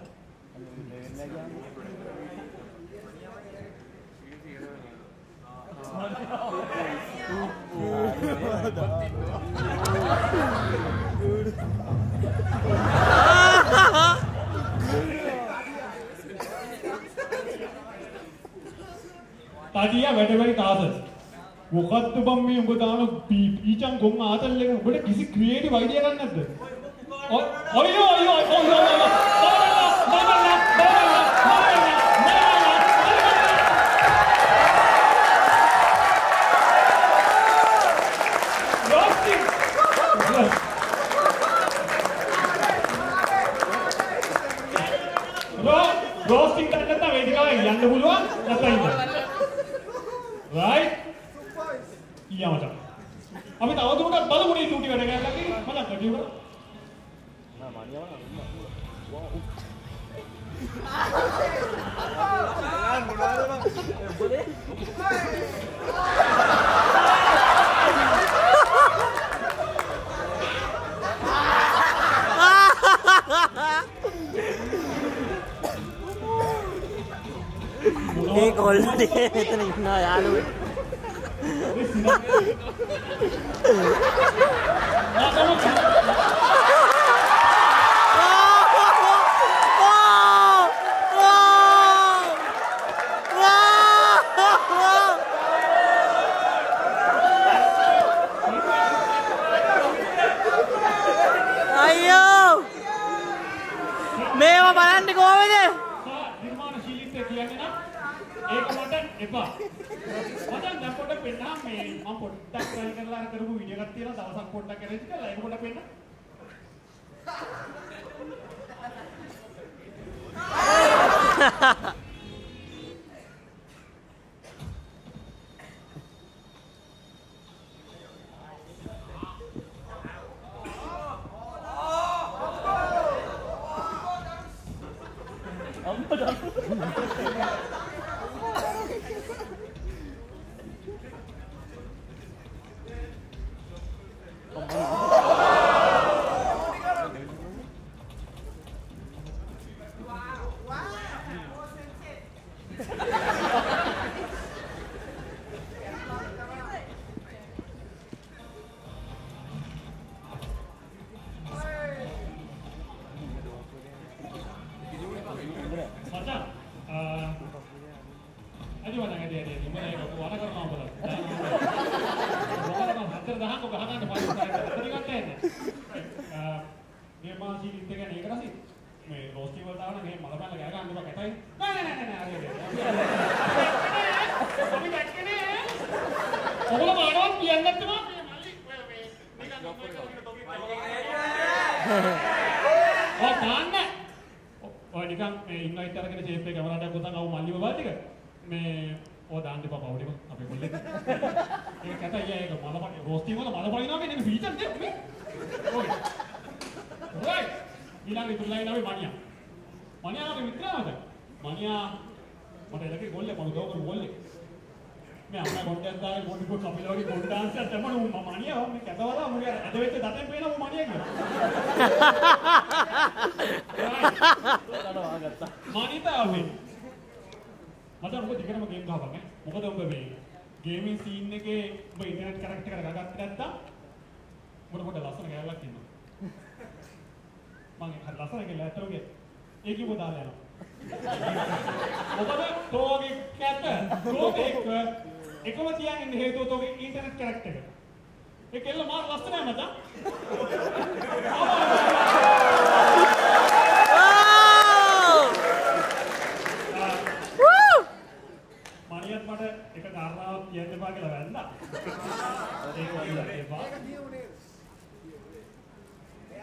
Tadi ya beda beda taas. Waktu tuh bang mi umbo dalam pijang gong atal lagi, umbo deh kisi creative idea kan nanti. Oh, oh iya, oh iya, oh iya, oh iya, bawa lah, bawa lah, bawa lah, bawa lah, bawa lah. Roasting. Roast, roasting kan nanti beda kali, yang duluan nanti ini. Right? Iya macam. Abi tahu tu kan baru mulai duty ada kan lagi, mana kerja kan? Nah, mana mana? Wow. Jangan mulai bang. Boleh? ඒ කොල්ලේ මෙතන ඉන්නවා යාළුවෝ. අයියෝ මේවා බලන්න කොහොමද? निर्माणशीलीत्व කියන්නේ නම් ඒක මට එපා. මට දැන් පොඩ්ඩක් පෙන්නන්න මේ මම පොඩ්ඩක් try කරලා කරපු වීඩියෝ එකක් තියෙනවා දවසක් පොඩ්ඩක් arrange කරලා ඒක පොඩ්ඩක් පෙන්නන්න.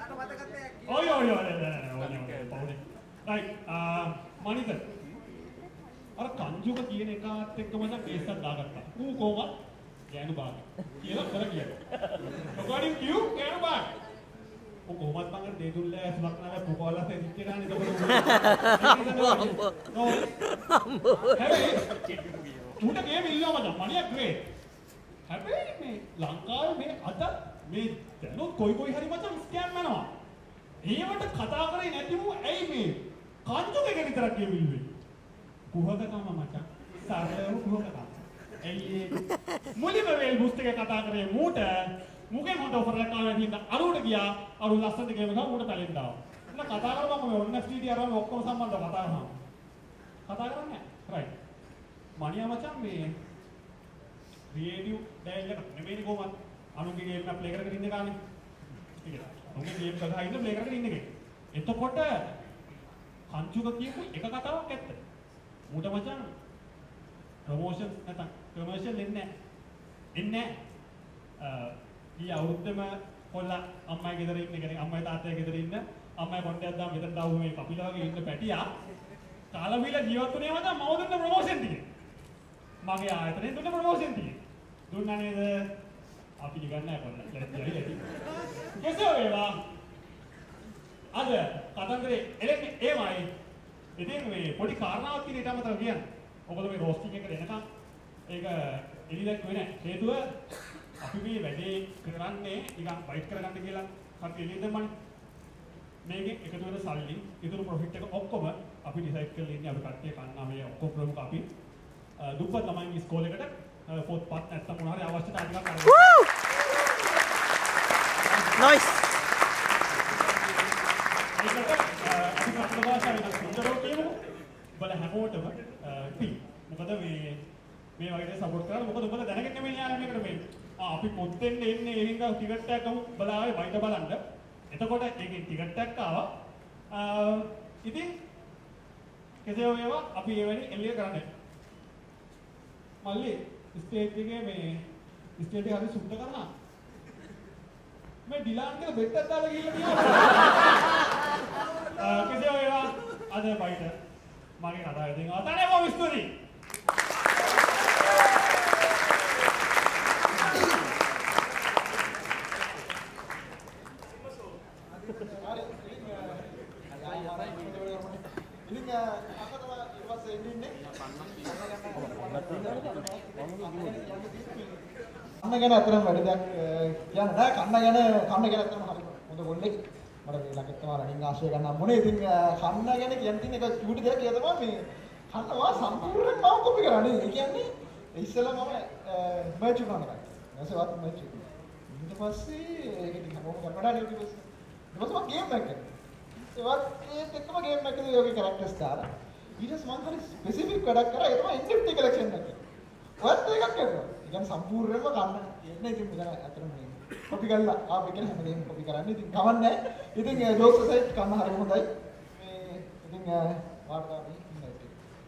ඔය ඔය ඔය ඔය පවුනේ. right මනිත අර කංජුක කියන එකාත් එක්කම දැන් බේස් එකක් දාගත්තා. ඌ කොහොමද ගෑනු බාග කියලා කර කියනවා. according to you ගෑනු බාග. ඌ කොහොමද මං අර දෙදුල්ල ඇස්මක් නාලා පුපවලා තෙච්ච ගානේ ඒක. හැබැයි ඌට ගේම් ඉල්ලුවා මචං මනියක් ග්‍රේට්. හැබැයි මේ ලංකාවේ මේ අද මේ දැනුත් කොයි කොයි හරි මචං ස්කෑම් වෙනවා. ඒවට කතා කරේ නැතිව ඇයි මේ කංජුක එක විතරක් කියවිල්ලුවේ. කුහකකම මචං. සාරලව කුහකකම. ඇයි මුලින්ම වෙල් බුස්ට් එක කතා කරේ මූට මුගේ හොඳ ඔෆර් එකක් ආවා හින්දා අරුවට ගියා. අරු ලස්සනට ගේම ගා මූට පැලෙන් දාවා. එන්න කතා කරපුවම මේ ඔන්න ස්ටීඩිය අරන් ඔක්කොම සම්බන්ධව කතා කරනවා. කතා කරන්නේ නැහැ. රයිට්. මණියා මචං මේ ක්‍රියේටිව් ඩයල් එක නෙමෙයි කොහොමද? අනුගේ ගේම් එක ප්ලේ කරගෙන ඉන්න ගානේ. ටිකක්. උන්ගේ ගේම් ගහලා ඉන්න ප්ලේ කරගෙන ඉන්න එකේ. එතකොට කංජුක කියපු එක කතාවක් ඇත්ත. මූට මචං ප්‍රොමෝෂන් නැත්නම් කමර්ෂල් එන්නේ නැහැ. එන්නේ නැහැ. ඊ අවුරුද්දම කොල්ලා අම්මයි ගෙදර ඉන්න කෙනෙක් අම්මයි තාත්තයි ගෙදර ඉන්න අම්මයි කොණ්ඩයක් දාම මෙතන දාවු මේ කපිලා වගේ ඉන්න පැටියා කාලා බීලා ජීවත් වුණේ මචං මම දුන්න ප්‍රොමෝෂන් ටික. මගේ ආයතනයෙන් දුන්න ප්‍රොමෝෂන් ටික. දුන්නා නේද? අපි ඉගන්නේ නැහැ කොල්ලා. ලැජ්ජයි ඇති. කෙසේ වේවා අද කතන්දරේ එලෙන්නේ ඒමයි. ඉතින් මේ පොඩි කාරණාවක් තියෙන ඊට අමතරව කියන්නේ. ඔබද මේ රෝස්ටිං එකට එනකම් ඒක එළිදක් වෙන්නේ නැහැ. හේතුව අපි මේ වැඩේ කරන්නේ නිකන් වයිට් කරගන්න කියලා කට්ටිය එළිය දෙන්නමනේ. මේකෙන් එකතු වෙන සල්ලි, ඉතුරු ප්‍රොෆිට් එක ඔක්කොම අපි ඩිසයිඩ් කරලා ඉන්නේ අපි කට්ටිය කන්නා මේ ඔක්කොම ප්‍රමුඛ අපි දුප්පත් ළමයින්ගේ ඉස්කෝලේකට පොත්පත් නැත්තම් මොනවා හරි අවශ්‍යතා ටිකක් අරගෙන. Nice. බල හැමෝටම පි මොකද මේ මේ වගේ සපෝට් කරලා මොකද ඔබලා දැනගෙන නෙමෙයි යාර මේකට මේ අපි පොත් දෙන්න එන්නේ ඒ හින්දා ටිකට් එකක් ගමු බලාවේ වයිට බලන්න එතකොට ඒකේ ටිකට් එකක් ආවා ඉතින් කෙසේ වේවා අපි ඒ වෙලේ එළිය කරන්නේ මල්ලි ස්ටේජ් එකේ මේ ස්ටේජ් එක හරි සුද්ධ කරනවා මේ ඩිලාන් එක බෙට් එකක් දාලා ගිහිල්ලා තියෙනවා කෙසේ වේවා අද වයිට මගේ කතාව ඉතින් අතනේ බොහොම ස්තුතියි. ඉතින් අකටම ඊපස්සේ එන්නේ කන්න ගැන අතරම වැඩි දෙයක් කියන්න නෑ කන්න ගැන කන්න ගැන අතරම හරි හොඳ ගොල්ලෙක් මට මේ ළඟට තමයි රණින් ආශ්‍රය ගන්න හම්බුනේ. ඉතින් කන්න ගැන කියන්න තියෙන එක චූටි දෙයක් කියලා තමයි මේ කන්නවා සම්පූර්ණයෙන් මම කොපි කරන්නේ. ඒ කියන්නේ ඉස්සෙල්ලා මම මර්ච් වුණා නේද? නැසවත් මර්ච් වුණා. ඊට පස්සේ ඒක ටික මොකක්ද කරනවා ඊට පස්සේ. ඊට පස්සේ මම ගේම් එකක් කරා. ඒවත් ඒත් එක්කම ගේම් එකේ යෝගී කැරක්ටර්ස් දාලා ඊට පස්සේ මම හරි ස්පෙસિෆික් වැඩක් කරා. ඒ තමයි එන්එෆ්ටි කලෙක්ෂන් එක. ඔයත් එකක් කරනවා. ඒ කියන්නේ සම්පූර්ණයෙන්ම කන්න එන්නේ ඉතින් මෙතන අතරම නේ. කොපි කරලා ආපෙ කියන හැමදේම කොපි කරන්නේ. ඉතින් කවන්නේ. ඉතින් ජෝක්ස් සයිට් කන්න හරි හොඳයි. මේ ඉතින් වාර්තා මේ ඉන්නයිට.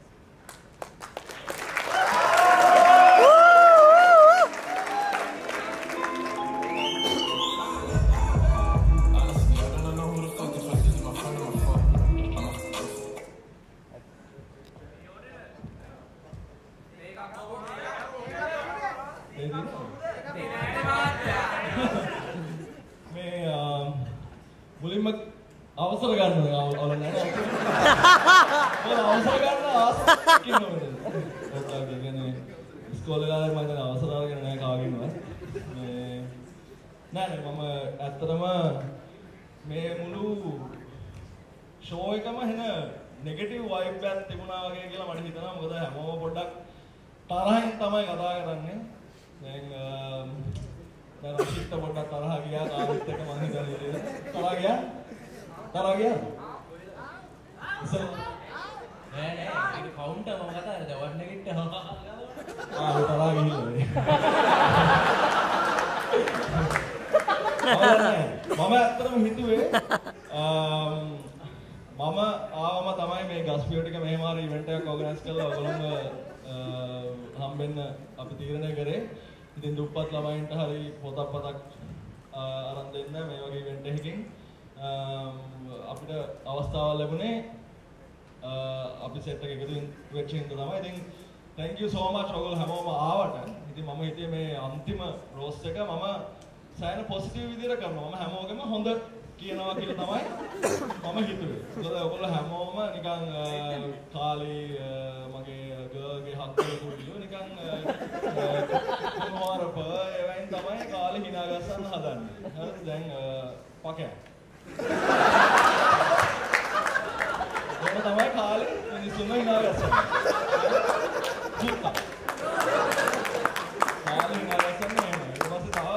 මුලින්ම අවසර ගන්න ඕන නැහැ. මොකද අවසර ගන්න ආසක් කියනවද? ඔයාලගේ කියන්නේ ඉස්කෝලේ ගානේ මම දැන් අවසර අරගෙන නැහැ කාගෙන්වත්. මේ නෑ මම ඇත්තටම මේ මුළු ෂෝ එකම එන නෙගටිව් වයිබ් එකක් තිබුණා වගේ කියලා මට හිතෙනවා. මොකද හැමෝම පොඩ්ඩක් තරහින් තමයි කතා කරන්නේ. දැන් දැන් රොෂිත් පොඩ්ඩක් තරහ ගියා කාර්යත් එක්ක මම හිතන්නේ තරහ ගියා තරහ ගියා ඉතින් නෑ නෑ ඒක කවුන්ටර් මම කතා කරලා දැන් වට් නෙගිට ආ ඒ තරහ ගිහිල්ලා මම ඇත්තටම හිතුවේ මම ආවම තමයි මේ ගස්පියෝ ටික මෙහෙම හරි ඉවෙන්ට් එකක් ඕගනයිස් කරලා ඔයගොල්ලන්ව හම්බෙන්න අපි තීරණය කරේ. ඉතින් දුප්පත් ළමයින්ට හරි පොතක් පතක් අරන් දෙන්න මේ වගේ ඉවෙන්ට් එකකින් අපිට අවස්ථාව ලැබුණේ අපි සෙට් එක එකතු වෙච්ච හින්දා තමයි. ඉතින් thank you so much ඔයගොල්ලෝ හැමෝම ආවට. ඉතින් මම හිතුවේ මේ අන්තිම රෝස් එක මම සෑහෙන පොසිටිව් විදිහට කරනවා. මම හැමෝගෙම හොඳ කියනවා කියලා තමයි මම හිතුවේ. මොකද ඔයගොල්ලෝ හැමෝම නිකන් කාලේ මගේ ගර්ල්ගේ හක්කේ කුඩියෝ නිකන් මොනවාරප එවෙන් තමයි කාලේ hina ගස්සන්න හදන්නේ. හරිද? දැන් පකයක්. මොන තමයි කාලේ මිනිස්සුන්ව hina ගස්සන්නේ. ජීවිත. කාලේ hina ගස්සන්නේ එහෙම. ඊට පස්සේ තව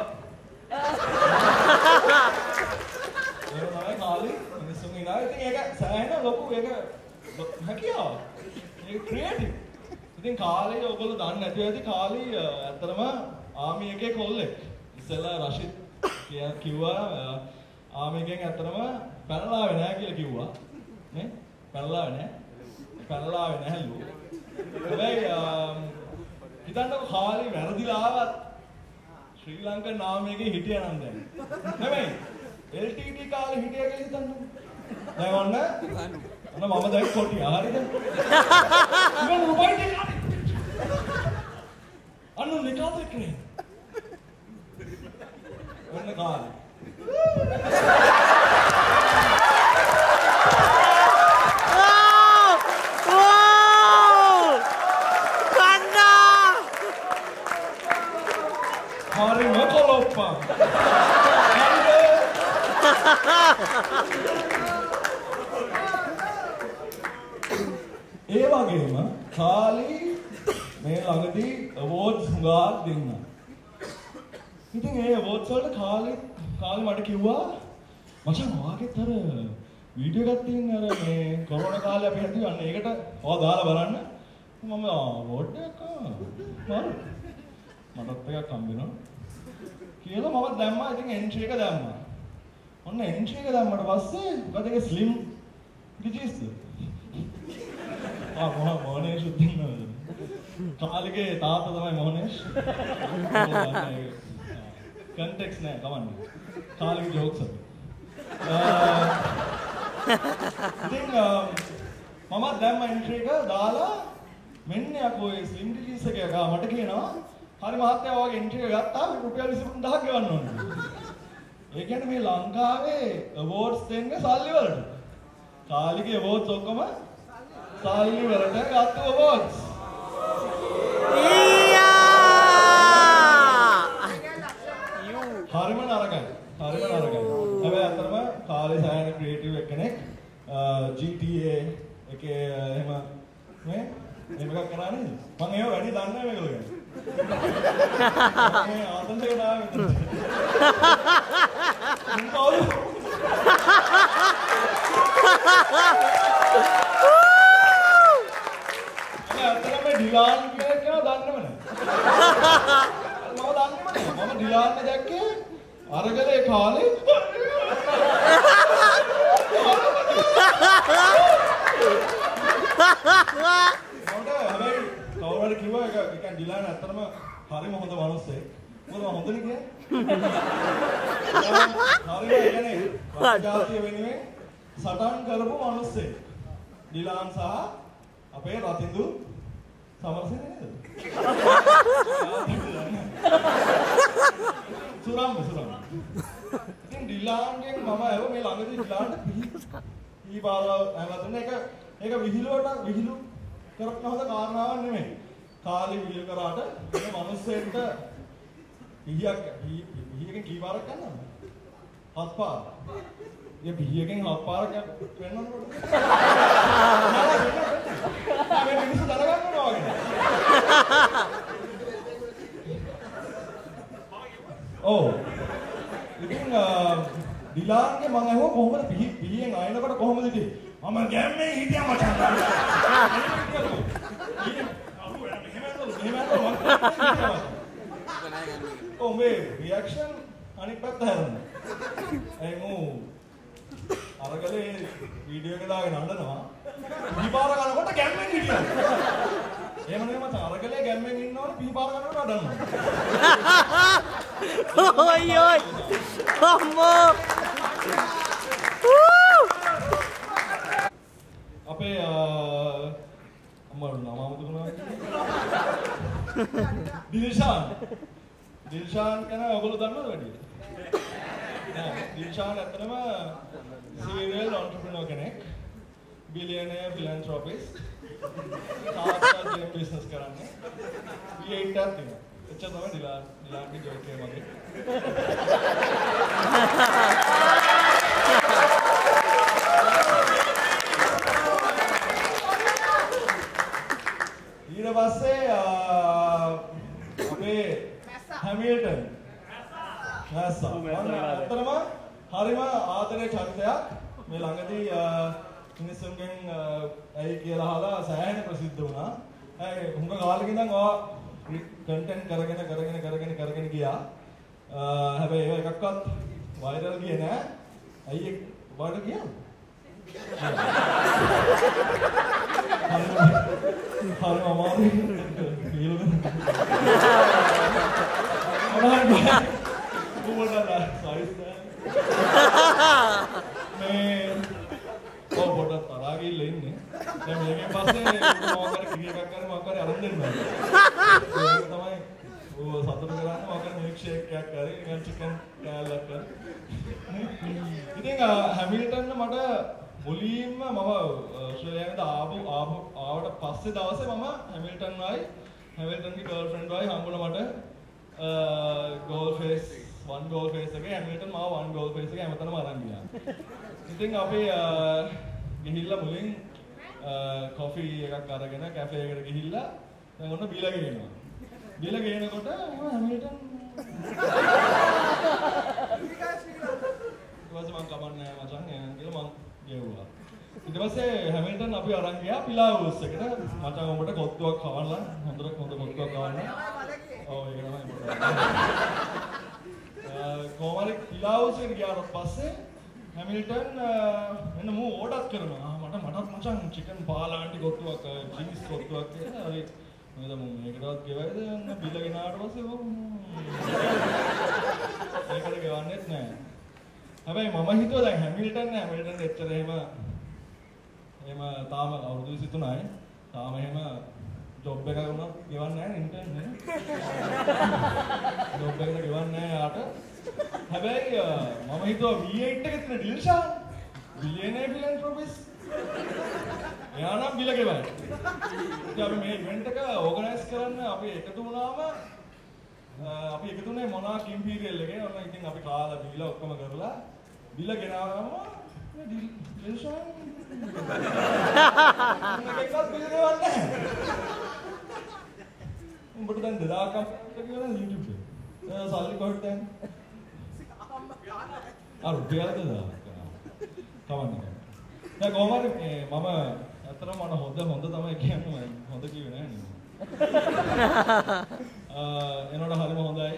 කාලේ මිනිස්සුන් ඉනවා. ඉතින් ඒක සෑහෙන ලොකු ඒක හැකියාව. ඒක ක්‍රියේටිව්. ඉතින් කාලේ ඔයගොල්ලෝ දන්නේ නැතුව ඇති කාලේ ඇත්තටම ආමි එකේ කොල්ලෙක්. ඉස්සෙල්ලා රෂිද් කිව්වා ආමි එකෙන් ඇත්තටම පැනලා ආවේ නැහැ කියලා කිව්වා. නේ? පැනලා ආවේ නැහැ. පැනලා ආවේ නැහැලු. හැබැයි හිතන්නකො කාලේ වැරදිලා ආවත් ශ්‍රී ලංකා නාමයේගේ හිටියා නම් දැන්. නෙමෙයි L T T කාලේ හිටියා කියලා හිතන්න. දැන් ඔන්න ඔන්න මම දැන් කොටියා හරිද? මම මොබයිල් එක අන්න නිකාත කරේ. ඔන්න කාලේ. හරි මොකලොප්පා. ඒ වගේම කාලි මේ ළඟදී awards හුඟක් දෙන්නා. ඉතින් ඒ awards වලට කාලි කාලි මට කිව්වා මචං ඔයාගෙත් අර වීඩියෝ එකක් තියෙන අර මේ කොරෝනා කාලේ අපි හැදුවා අන්න ඒකට ඔයා දාලා බලන්න. මම award එකක් මාරු මටත් එකක් හම්බ වෙනවා කියලා මම දැම්මා. ඉතින් entry එක දැම්මා. ඔන්න entry එක දැම්මට පස්සේ මොකද ඒක slim ඩිජිස්ද? ආ මොහ මොනේෂ් උදින්නවද? කාලේගේ තාත්තා තමයි මොනේෂ්. context නෑ කවන්නේ. කාලේගේ jokes අපි. ඉතින් මම දැම්මා entry එක දාලා මෙන්න යකෝ ඒ slim ඩිජිස් එක ගා මට කියනවා හරි මහත්තයා ඔයාගේ entry එක ගත්තා රුපියල් විසිතුන් දහයක් ගෙවන්න ඕනේ. ඒ කියන්නේ මේ ලංකාවේ awards දෙන්නේ සල්ලි වලට. කාලිගේ awards ඔක්කොම සල්ලි වලට ගත්ත awards. හරිම නරකයි. හරිම නරකයි. හැබැයි අතරම කාලේ සෑහෙන ක්‍රියේටිව් එක්කෙනෙක් G T A එකේ එහෙම නේ එහෙම එකක් කරා නේද? මම ඒව වැඩි දන්නේ නැහැ මේගොල්ලෝ ගැන. මේ ආතන්දේ නාමෙ. මොකද? අතරම ඩිලාන් කෙනෙක් නෝ දන්නේම නැහැ. මම දන්නේම නැහැ. මම ඩිලාන් දැක්කේ අරගලේ කාලේ. කවුරුහරි කිව්වා ඒක නිකන් ඩිලාන් අතරම හරිම හොඳ මිනිස්සෙක්. මොකද මම හොඳනේ කියන්නේ. හරිම කියන්නේ රාජ්‍යය වෙනුවෙන් සටන් කරපු මිනිස්සෙක්. ඩිලාන් සහ අපේ රතින්දු සමරසේන නේද? සුරම් සුරම්. ඉතින් ඩිලාන්ගෙන් මම ආව මේ ළඟදී ඩිලාන්ට ඊපාර ආවද එක ඒක විහිළුවට විහිළු කරපන හොඳ කාරණාවක් නෙමෙයි. කාලේ විහිළු කරාට මේ මිනිස්සෙන්ට පිහියක් පිහියකින් කී පාරක් ගන්නවද? හත් පාර. ඒ පිහියකින් හත් පාරක් වෙන්නවද? මේ මිනිස්සු දරගන්නවා වගේ. ඔව්. ඉතින් ඩිලාන්ගේ මම අහුව කොහොමද පිහි පිහියෙන් අයනකොට කොහොමද ඉතින් මම ගැම්මෙන් හිටියා මචං. Oh මේ රියැක්ෂන් අනිත් පැත්ත හැරෙන්න. ඒ මෝ අරගලේ වීඩියෝ එක දාගෙන අඬනවා. පිහිපාර කරනකොට ගැම්මෙන් හිටියා. එහෙම නෙමෙයි මචං අරගලේ ගැම්මෙන් ඉන්නවනේ පිහිපාර කරනකොට අඬනවා. ඔයි ඔයි. අම්මෝ. අපේ අම්මා නම අමතක වුණා. දිල්ෂාන්. දිල්ෂාන් කියන ඔයගොල්ලෝ දන්නවද වැඩි? නෑ දිල්ෂාන් ඇත්තටම serial entrepreneur කෙනෙක්. billionaire philanthropist. තාත්තා ජේ බිස්නස් කරන්නේ. ඊ එයිට් එකක් තියෙනවා. එච්චර තමයි දිලා දිලාගේ ජොයික් එක වගේ. ඊට පස්සේ අපේ හැමිල්ටන් නැස්සා අතරම හරිම ආදරේ චරිතයක් මේ ළඟදී මිනිස්සුන්ගෙන් ඇයි කියලා අහලා සෑහෙන ප්‍රසිද්ධ වුණා. ඒ හුඟ කාලෙක ඉඳන් ඔය කන්ටෙන්ට් කරගෙන කරගෙන කරගෙන කරගෙන ගියා. හැබැයි ඒක එකක්වත් වයිරල් ගියේ නෑ. ඇයි ඒක වයිරල් ගියා? හරිම අමාරුයි. කීලුද? මොනවද? කොහොමද සයිස් මේ ඔව් පොඩක් තරහා ගිහිල්ලා ඉන්නේ. දැන් මේකෙන් පස්සේ මොකක් හරි ක්‍රියා එකක් කරලා මොකක් හරි අරන් දෙන්න බෑ. ඒක තමයි ඔය සතුට කරන්නේ මොකක් හරි මිල්ක් ෂේක් එකක් හරි නිකන් චිකන් කෑල්ලක් හරි. ඉතින් හැමිල්ටන් මට මුලින්ම මම ඔස්ට්‍රේලියාවට ආපු ආපු ආවට පස්සේ දවසේ මම හැමිල්ටන් වයි හැමිල්ටන්ගේ ගර්ල්ෆ්‍රෙන්ඩ් වයි හම්බුණා මට goal face one goal face එකේ හැමිල්ටන් මාව one goal face එකේ හැමතැනම අරන් ගියා. ඉතින් අපි ගිහිල්ලා මුලින් කොෆි එකක් අරගෙන කැෆේ එකට ගිහිල්ලා දැන් ඔන්න බීලා ගෙනිනවා. බීලා ගෙනනකොට හැමිල්ටන් ඊපස්සේ මම කමන්නේ මචං එහෙනම් කියලා මම ගෙවුවා. ඊට පස්සේ හැමිල්ටන් අපි අරන් ගියා පිලාවුස් එකට. මචං උඹට කොත්තුවක් කවන්න හොඳට හොඳ කොත්තුවක් කවන්න. ඔව් ඒක තමයි. කොහමද පිලාවුස් එකට ගියාට පස්සේ හැමිල්ටන් එන්න මූ ඕඩර් කරනවා. මට මටත් මචං චිකන් පාලාන්ටි කොත්තුවක් චීස් කොත්තුවක් කියලා. හරි. මොකද මම මේකටවත් ගෙවයිද යන්න බිලගෙන ආවට පස්සේ ඒකට ගෙවන්නෙත් නෑ. හැබැයි මම හිතුවා දැන් හැමිල්ටන් නෑ හැමිල්ටන් එච්චර එහෙම එහෙම තාම අවුරුදු විසි තුනයි. තාම එහෙම ජොබ් එකක් වුණා ගෙවන්නේ නෑ ඉන්ටර්න් නේ. ජොබ් එකකට ගෙවන්නේ නෑ යාට. හැබැයි මම හිතුවා V eight එකේ තියෙන ඩිල්ෂාන් බිලියනර් ෆිලැන්ත්‍රොපිස්ට් එයා නම් බිල ගෙවයි. ඉතින් අපි මේ ඉවෙන්ට් එක ඕගනයිස් කරන්න අපි එකතු වුණාම අපි එකතු වුණේ මොනාක් ඉම්පීරියල් එකේ. ඔන්න ඉතින් අපි කාලා බීලා ඔක්කොම කරලා බිල ගෙනාවම ඩිල්ෂාන් මේකවත් බිල ගෙවන්නේ නැහැ. උඹට දැන් දෙදාකක් කියලා YouTube එකේ සල්ලි කොහෙද දැන්? අර රුපියල් දෙදා. කවන්නේ. දැන් කොහමද මේ මම අතරම මම හොඳ හොඳ තමයි කියන්නේ හොඳ කිව්වේ නෑ නේ. අ එනකොට හරිම හොඳයි.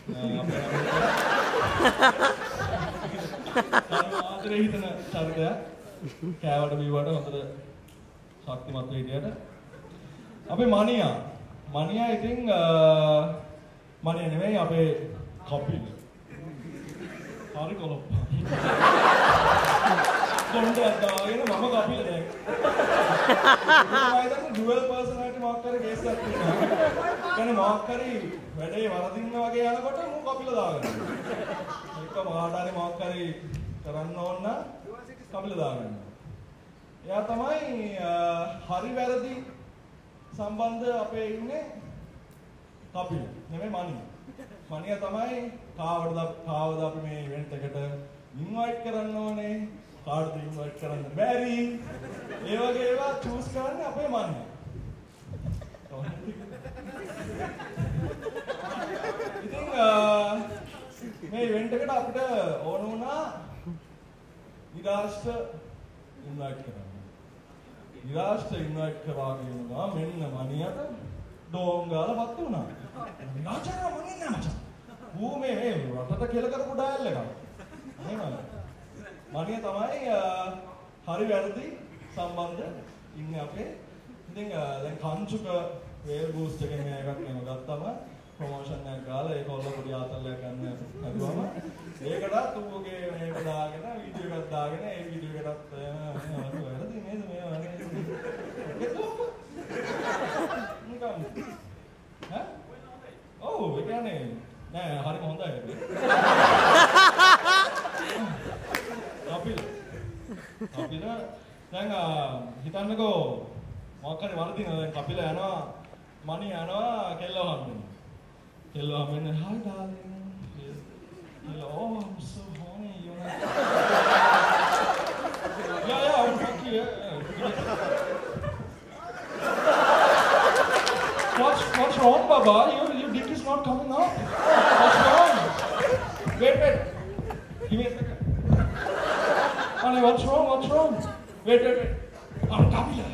අපේ ආදරේ හිතන චරිතයක්. කෑවට බීවට හොඳට ශක්තිමත් වෙයියට. අපේ මනියා මනියා ඉතින් මනියා නෙමෙයි අපේ කපිල්. හරි කොලොප්ප. කොණ්ඩයක් දාගෙන මම කපිල දැන්. මම දැන් ඩුවල් පර්සනැලිටි මොකක් කරේ කේස් එකක් තියෙනවා. කියන්නේ මොකක් කරේ වැඩේ වරදින්න වගේ යනකොට මම කපිල දාගන්න. එක මාඩානේ මොකක් කරේ කරන්න ඕන නම් කපිල දාගන්න. එයා තමයි හරි වැරදි සම්බන්ධ අපේ ඉන්නේ කපිල. නෙමෙයි මනිය. මනිය තමයි කාවද කාවද අපි මේ ඉවෙන්ට් එකට ඉන්වයිට් කරන්න ඕනේ. කාටද ඉන්වයිට් කරන්න බැරි. ඒ වගේ ඒවා චූස් කරන්නේ අපේ මනිය. ඉතින් මේ ඉවෙන්ට් එකට අපිට ඕන වුණා විරාෂ්ට ඉන්වයිට් කරන්න. විරාෂ්ට ඉන්වයිට් කරාගෙන ගා මෙන්න මනියට ඩෝම් ගාලා පත්තු වුණා. විරාජා මනින්න මචං. ඌ මේ මේ රටට කෙල කරපු ඩයල් එකක්. එහෙමද? මනිය තමයි හරි වැරදි සම්බන්ධ ඉන්නේ අපේ. ඉතින් දැන් කංචුක වේල් බූස්ට් එකෙන් එකක් එහෙම ගත්තම ප්‍රොමෝෂන් එකක් ගාලා ඒක ඔල්ල පොඩි ආතල්ලයක් ගන්න හදුවම ඒකටත් ඌගේ මේක දාගෙන වීඩියෝ එකක් දාගෙන ඒ වීඩියෝ එකටත් වැරදි නේද මේ වගේ ඈ? ඔව් ඒ කියන්නේ නෑ හරිම හොඳයි. අපිට අපිට දැන් හිතන්නකෝ මොකක් හරි වරදිනවා දැන් කපිල යනවා මණි යනවා කෙල්ලව හම්බෙන්න. කෙල්ලව හම්බෙන්න hi darling. Hello, oh I'm so horny, you know. Yeah, yeah, I'll fuck you. Yeah. What's what's wrong, Baba? Your your dick is not coming out. What's wrong? Wait, wait. Give me a second. Honey, what's wrong? What's wrong? Wait, wait, wait. I'm Kapila.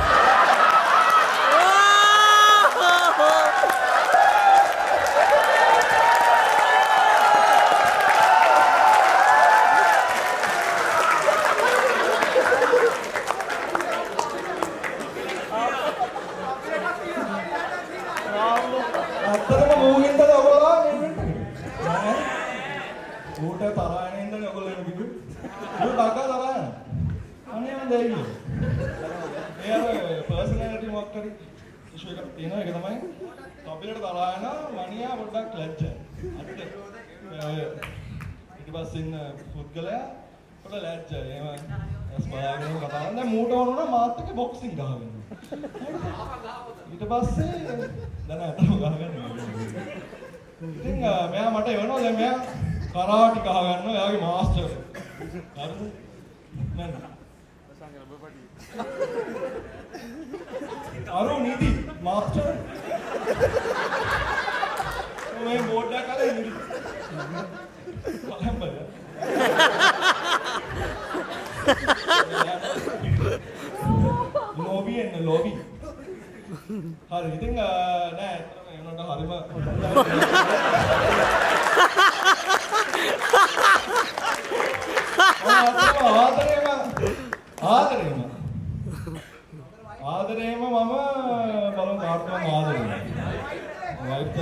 අත්තටම මූගෙන්ද ඔයගොල්ලෝ ඈ ඌට තරහින් ඉඳන් ඔයගොල්ලෝ එන කිව්වේ ඌ ඩග්ගා තරහින් අනේ මන් දෙයිනේ ඒ අර පර්සනැලිටි මොකක් හරි ඉෂුව එකක් තියෙනවා ඒක තමයි කපිලට තරහින් මනියා පොඩ්ඩක් ලැජ්ජයි අත්ත ඊට පස්සේ ඉන්න පුද්ගලයා පොඩ ලැජ්ජයි එහෙම ඇස් බලාගෙන කතා කරනවා දැන් මූට වුණා මාත් එක්ක බොක්සින් ගහගෙන ඊට පස්සේ දැන් අතම ගහගන්න. ඉතින් මෙයා මට එවනවා දැන් මෙයා කරාටි ගහ ගන්නවා එයාගේ මාස්ටර්. හරිද? නේද? අරු නිදි මාස්ටර්. මේ බෝඩ් එක අරගෙන නිදි. කොහොමද? ලොබි එන්න ලොබි. හරි ඉතින් නෑ ඇත්තටම ඒ වුණාට හරිම ආදරේම ආදරේම ආදරේම මම බලමු කාටවත් ආදරේ වයිෆ්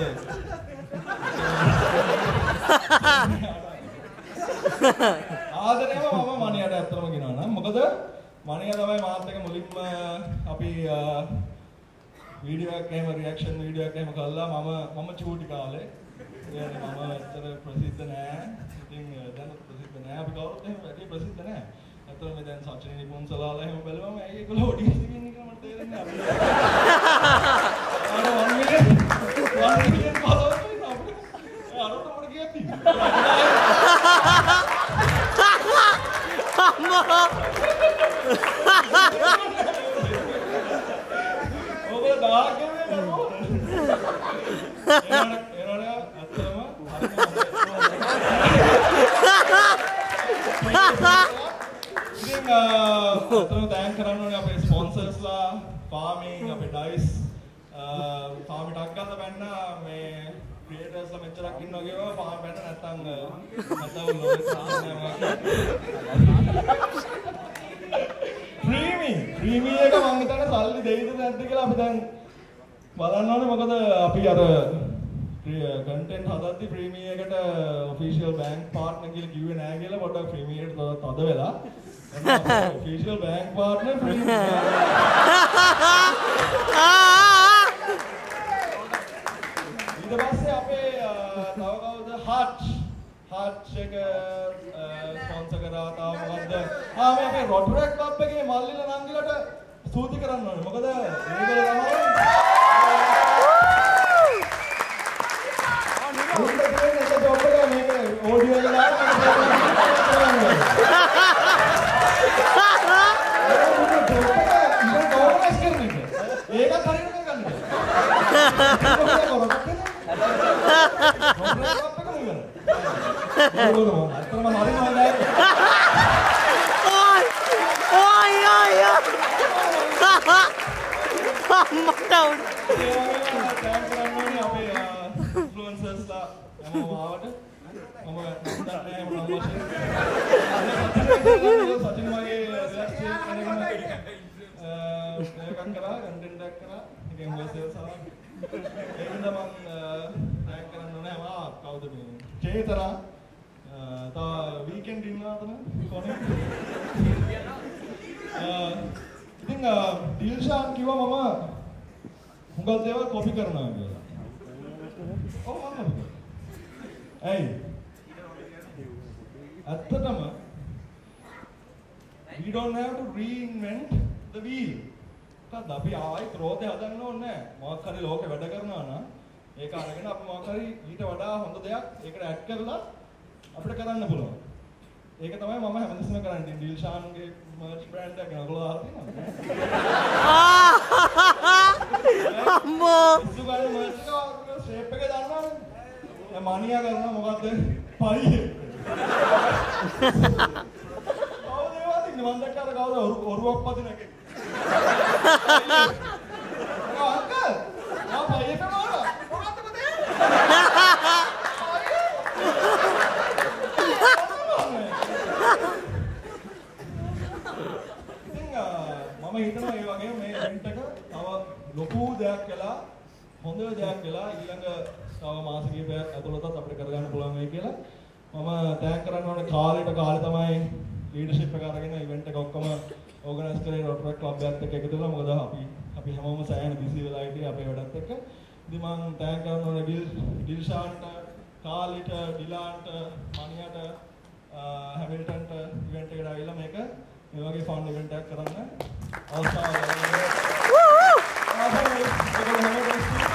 ආදරේම මම මණියට ඇත්තටම කියනවා නම් මොකද මණිය තමයි මාත් එක්ක මුලින්ම අපි වීඩියෝ එකක් එහෙම රියැක්ෂන් වීඩියෝ එකක් එහෙම කළා මම මම චූටි කාලේ ඒ කියන්නේ මම ඇත්තට ප්‍රසිද්ධ නෑ ඉතින් දැන් ප්‍රසිද්ධ නෑ අපි කවුරුත් එහෙම වැඩි ප්‍රසිද්ධ නෑ ඇත්තටම මේ දැන් සචින් නිපුන්සලාලා එහෙම බැලුවම ඇයි ඒගොල්ලෝ ඔඩියන්ස් එකේ ඉන්නේ කියලා මට තේරෙන්නේ නැහැ අර one million one million followers ඉන්නවා අපිට අරකට මොකද කියන්නේ අම්මා ඔබ දාගෙන නෝ එනන එනන අතරම ඉතින් අතන තෑන්ක් කරන්න ඕනේ අපේ ස්පොන්සර්ස්ලා ෆාමින් අපේ ඩයිස් ෆාමි ටක් ගන්න බැන්න මේ ක්‍රියේටර්ස්ලා මෙච්චරක් ඉන්නවා කියනවා ෆාම බැන්න නැත්තම් නැත්තම් ක්‍රීමි ක්‍රීමි එක මම හිතන්නේ සල්ලි දෙයිද නැද්ද කියලා අපි දැන් බලන්න ඕනේ මොකද අපි අර කන්ටෙන්ට් හදද්දි ප්‍රීමි එකට ඔෆිෂියල් බැංක් පාර්ට්නර් කියලා කිව්වේ නෑ කියලා පොඩ්ඩක් ප්‍රීමි එකට තද වෙලා ඔෆිෂියල් බැංක් පාර්ට්නර් ප්‍රීමි ඊට පස්සේ අපේ තව කවුද හට් හට් එක ස්පොන්සර් කරා තාම මොකද්ද ආ මේ අපේ රොටරෙක් ක්ලබ් එකේ මල්ලිලා නංගිලට ස්තුති කරන්න ඕනේ මොකද ඒගොල්ලෝ තමයි උන්ට කියන්නේ ඒක ජොබ් එක මේක ඔඩියෝ එක දාලා ඒකත් හරියට කරගන්න. අත්තරම හරිම හොඳයි. Oi! Oi, oi, oi! මට උන්. අපේ ඉන්ෆ්ලුවෙන්සර්ස්ලා හැමෝම ආවට මම දන්නේ මොනවා වශයෙන්. සචින් වගේ රිලැක්ස් කෙනෙක් එකක් කරා කන්ටෙන්ට් එකක් කරා ඉතින් හොසෙල්ස් ආවා ඒකෙන්ද මම ටැග් කරන්න ඕනේ ආ කවුද මේ චේතරා තා වීකෙන්ඩ් ඉන්නවද කොනේ ඉතින් දිල්ෂාන් කිව්වා මම හුඟක් දේවල් කොපි කරනවා කියලා. ඔව් මම ඇයි? ඇත්තටම we don't have to reinvent the wheel. මොකද අපි ආයි ක්‍රෝධය හදන්න ඕනේ නැහැ. මොකක් හරි ලෝකේ වැඩ කරනවා නම් ඒක අරගෙන අපි මොකක් හරි ඊට වඩා හොඳ දෙයක් ඒකට ඇඩ් කරලා අපිට කරන්න පුළුවන්. ඒක තමයි මම හැමදෙස්සම කරන්නේ. ඩිල්ෂාන්ගේ මර්ච් බ්‍රෑන්ඩ් එක නගලා දාලා තියෙනවා. අම්මෝ. ඉස්සුගානේ මර්ච් එක ෂේප් එක දන්නවනේ. දැන් මානියා කරනවා මොකද්ද? පයි. කවුද ඒවා තින්නේ? මම දැක්කා කවුද ඔරුවක් පදින එකේ. අංකල් මම පයි එක මාරා. මොකද්ද පුතේ? මම හිතනවා ඒ වගේ මේ ඉවෙන්ට් එක තව ලොකු දෙයක් කළා හොඳ දෙයක් කළා ඊළඟ තව මාස කිහිපයක් ඇතුළතත් අපිට කරගන්න පුළුවන් වෙයි කියලා මම තෑග් කරන්න ඕනේ කාලෙට කාලේ තමයි ලීඩර්ෂිප් එක අරගෙන ඉවෙන්ට් එක ඔක්කොම ඕගනයිස් කරේ රොටරි ක්ලබ් එකත් එක්ක එකතු වෙලා මොකද අපි අපි හැමෝම සෑහෙන බිසි වෙලා හිටියේ අපේ වැඩත් එක්ක ඉතින් මම තෑග් කරන්න ඕනේ ඩිල් ඩිල්ෂාන්ට කාලිට ඩිලාන්ට මනියට හැමිල්ටන්ට ඉවෙන්ට් එකට ආවිලා මේක මේ වගේ ෆන් ඉවෙන්ට් එකක් කරන්න අවස්ථාව ලැබුණා.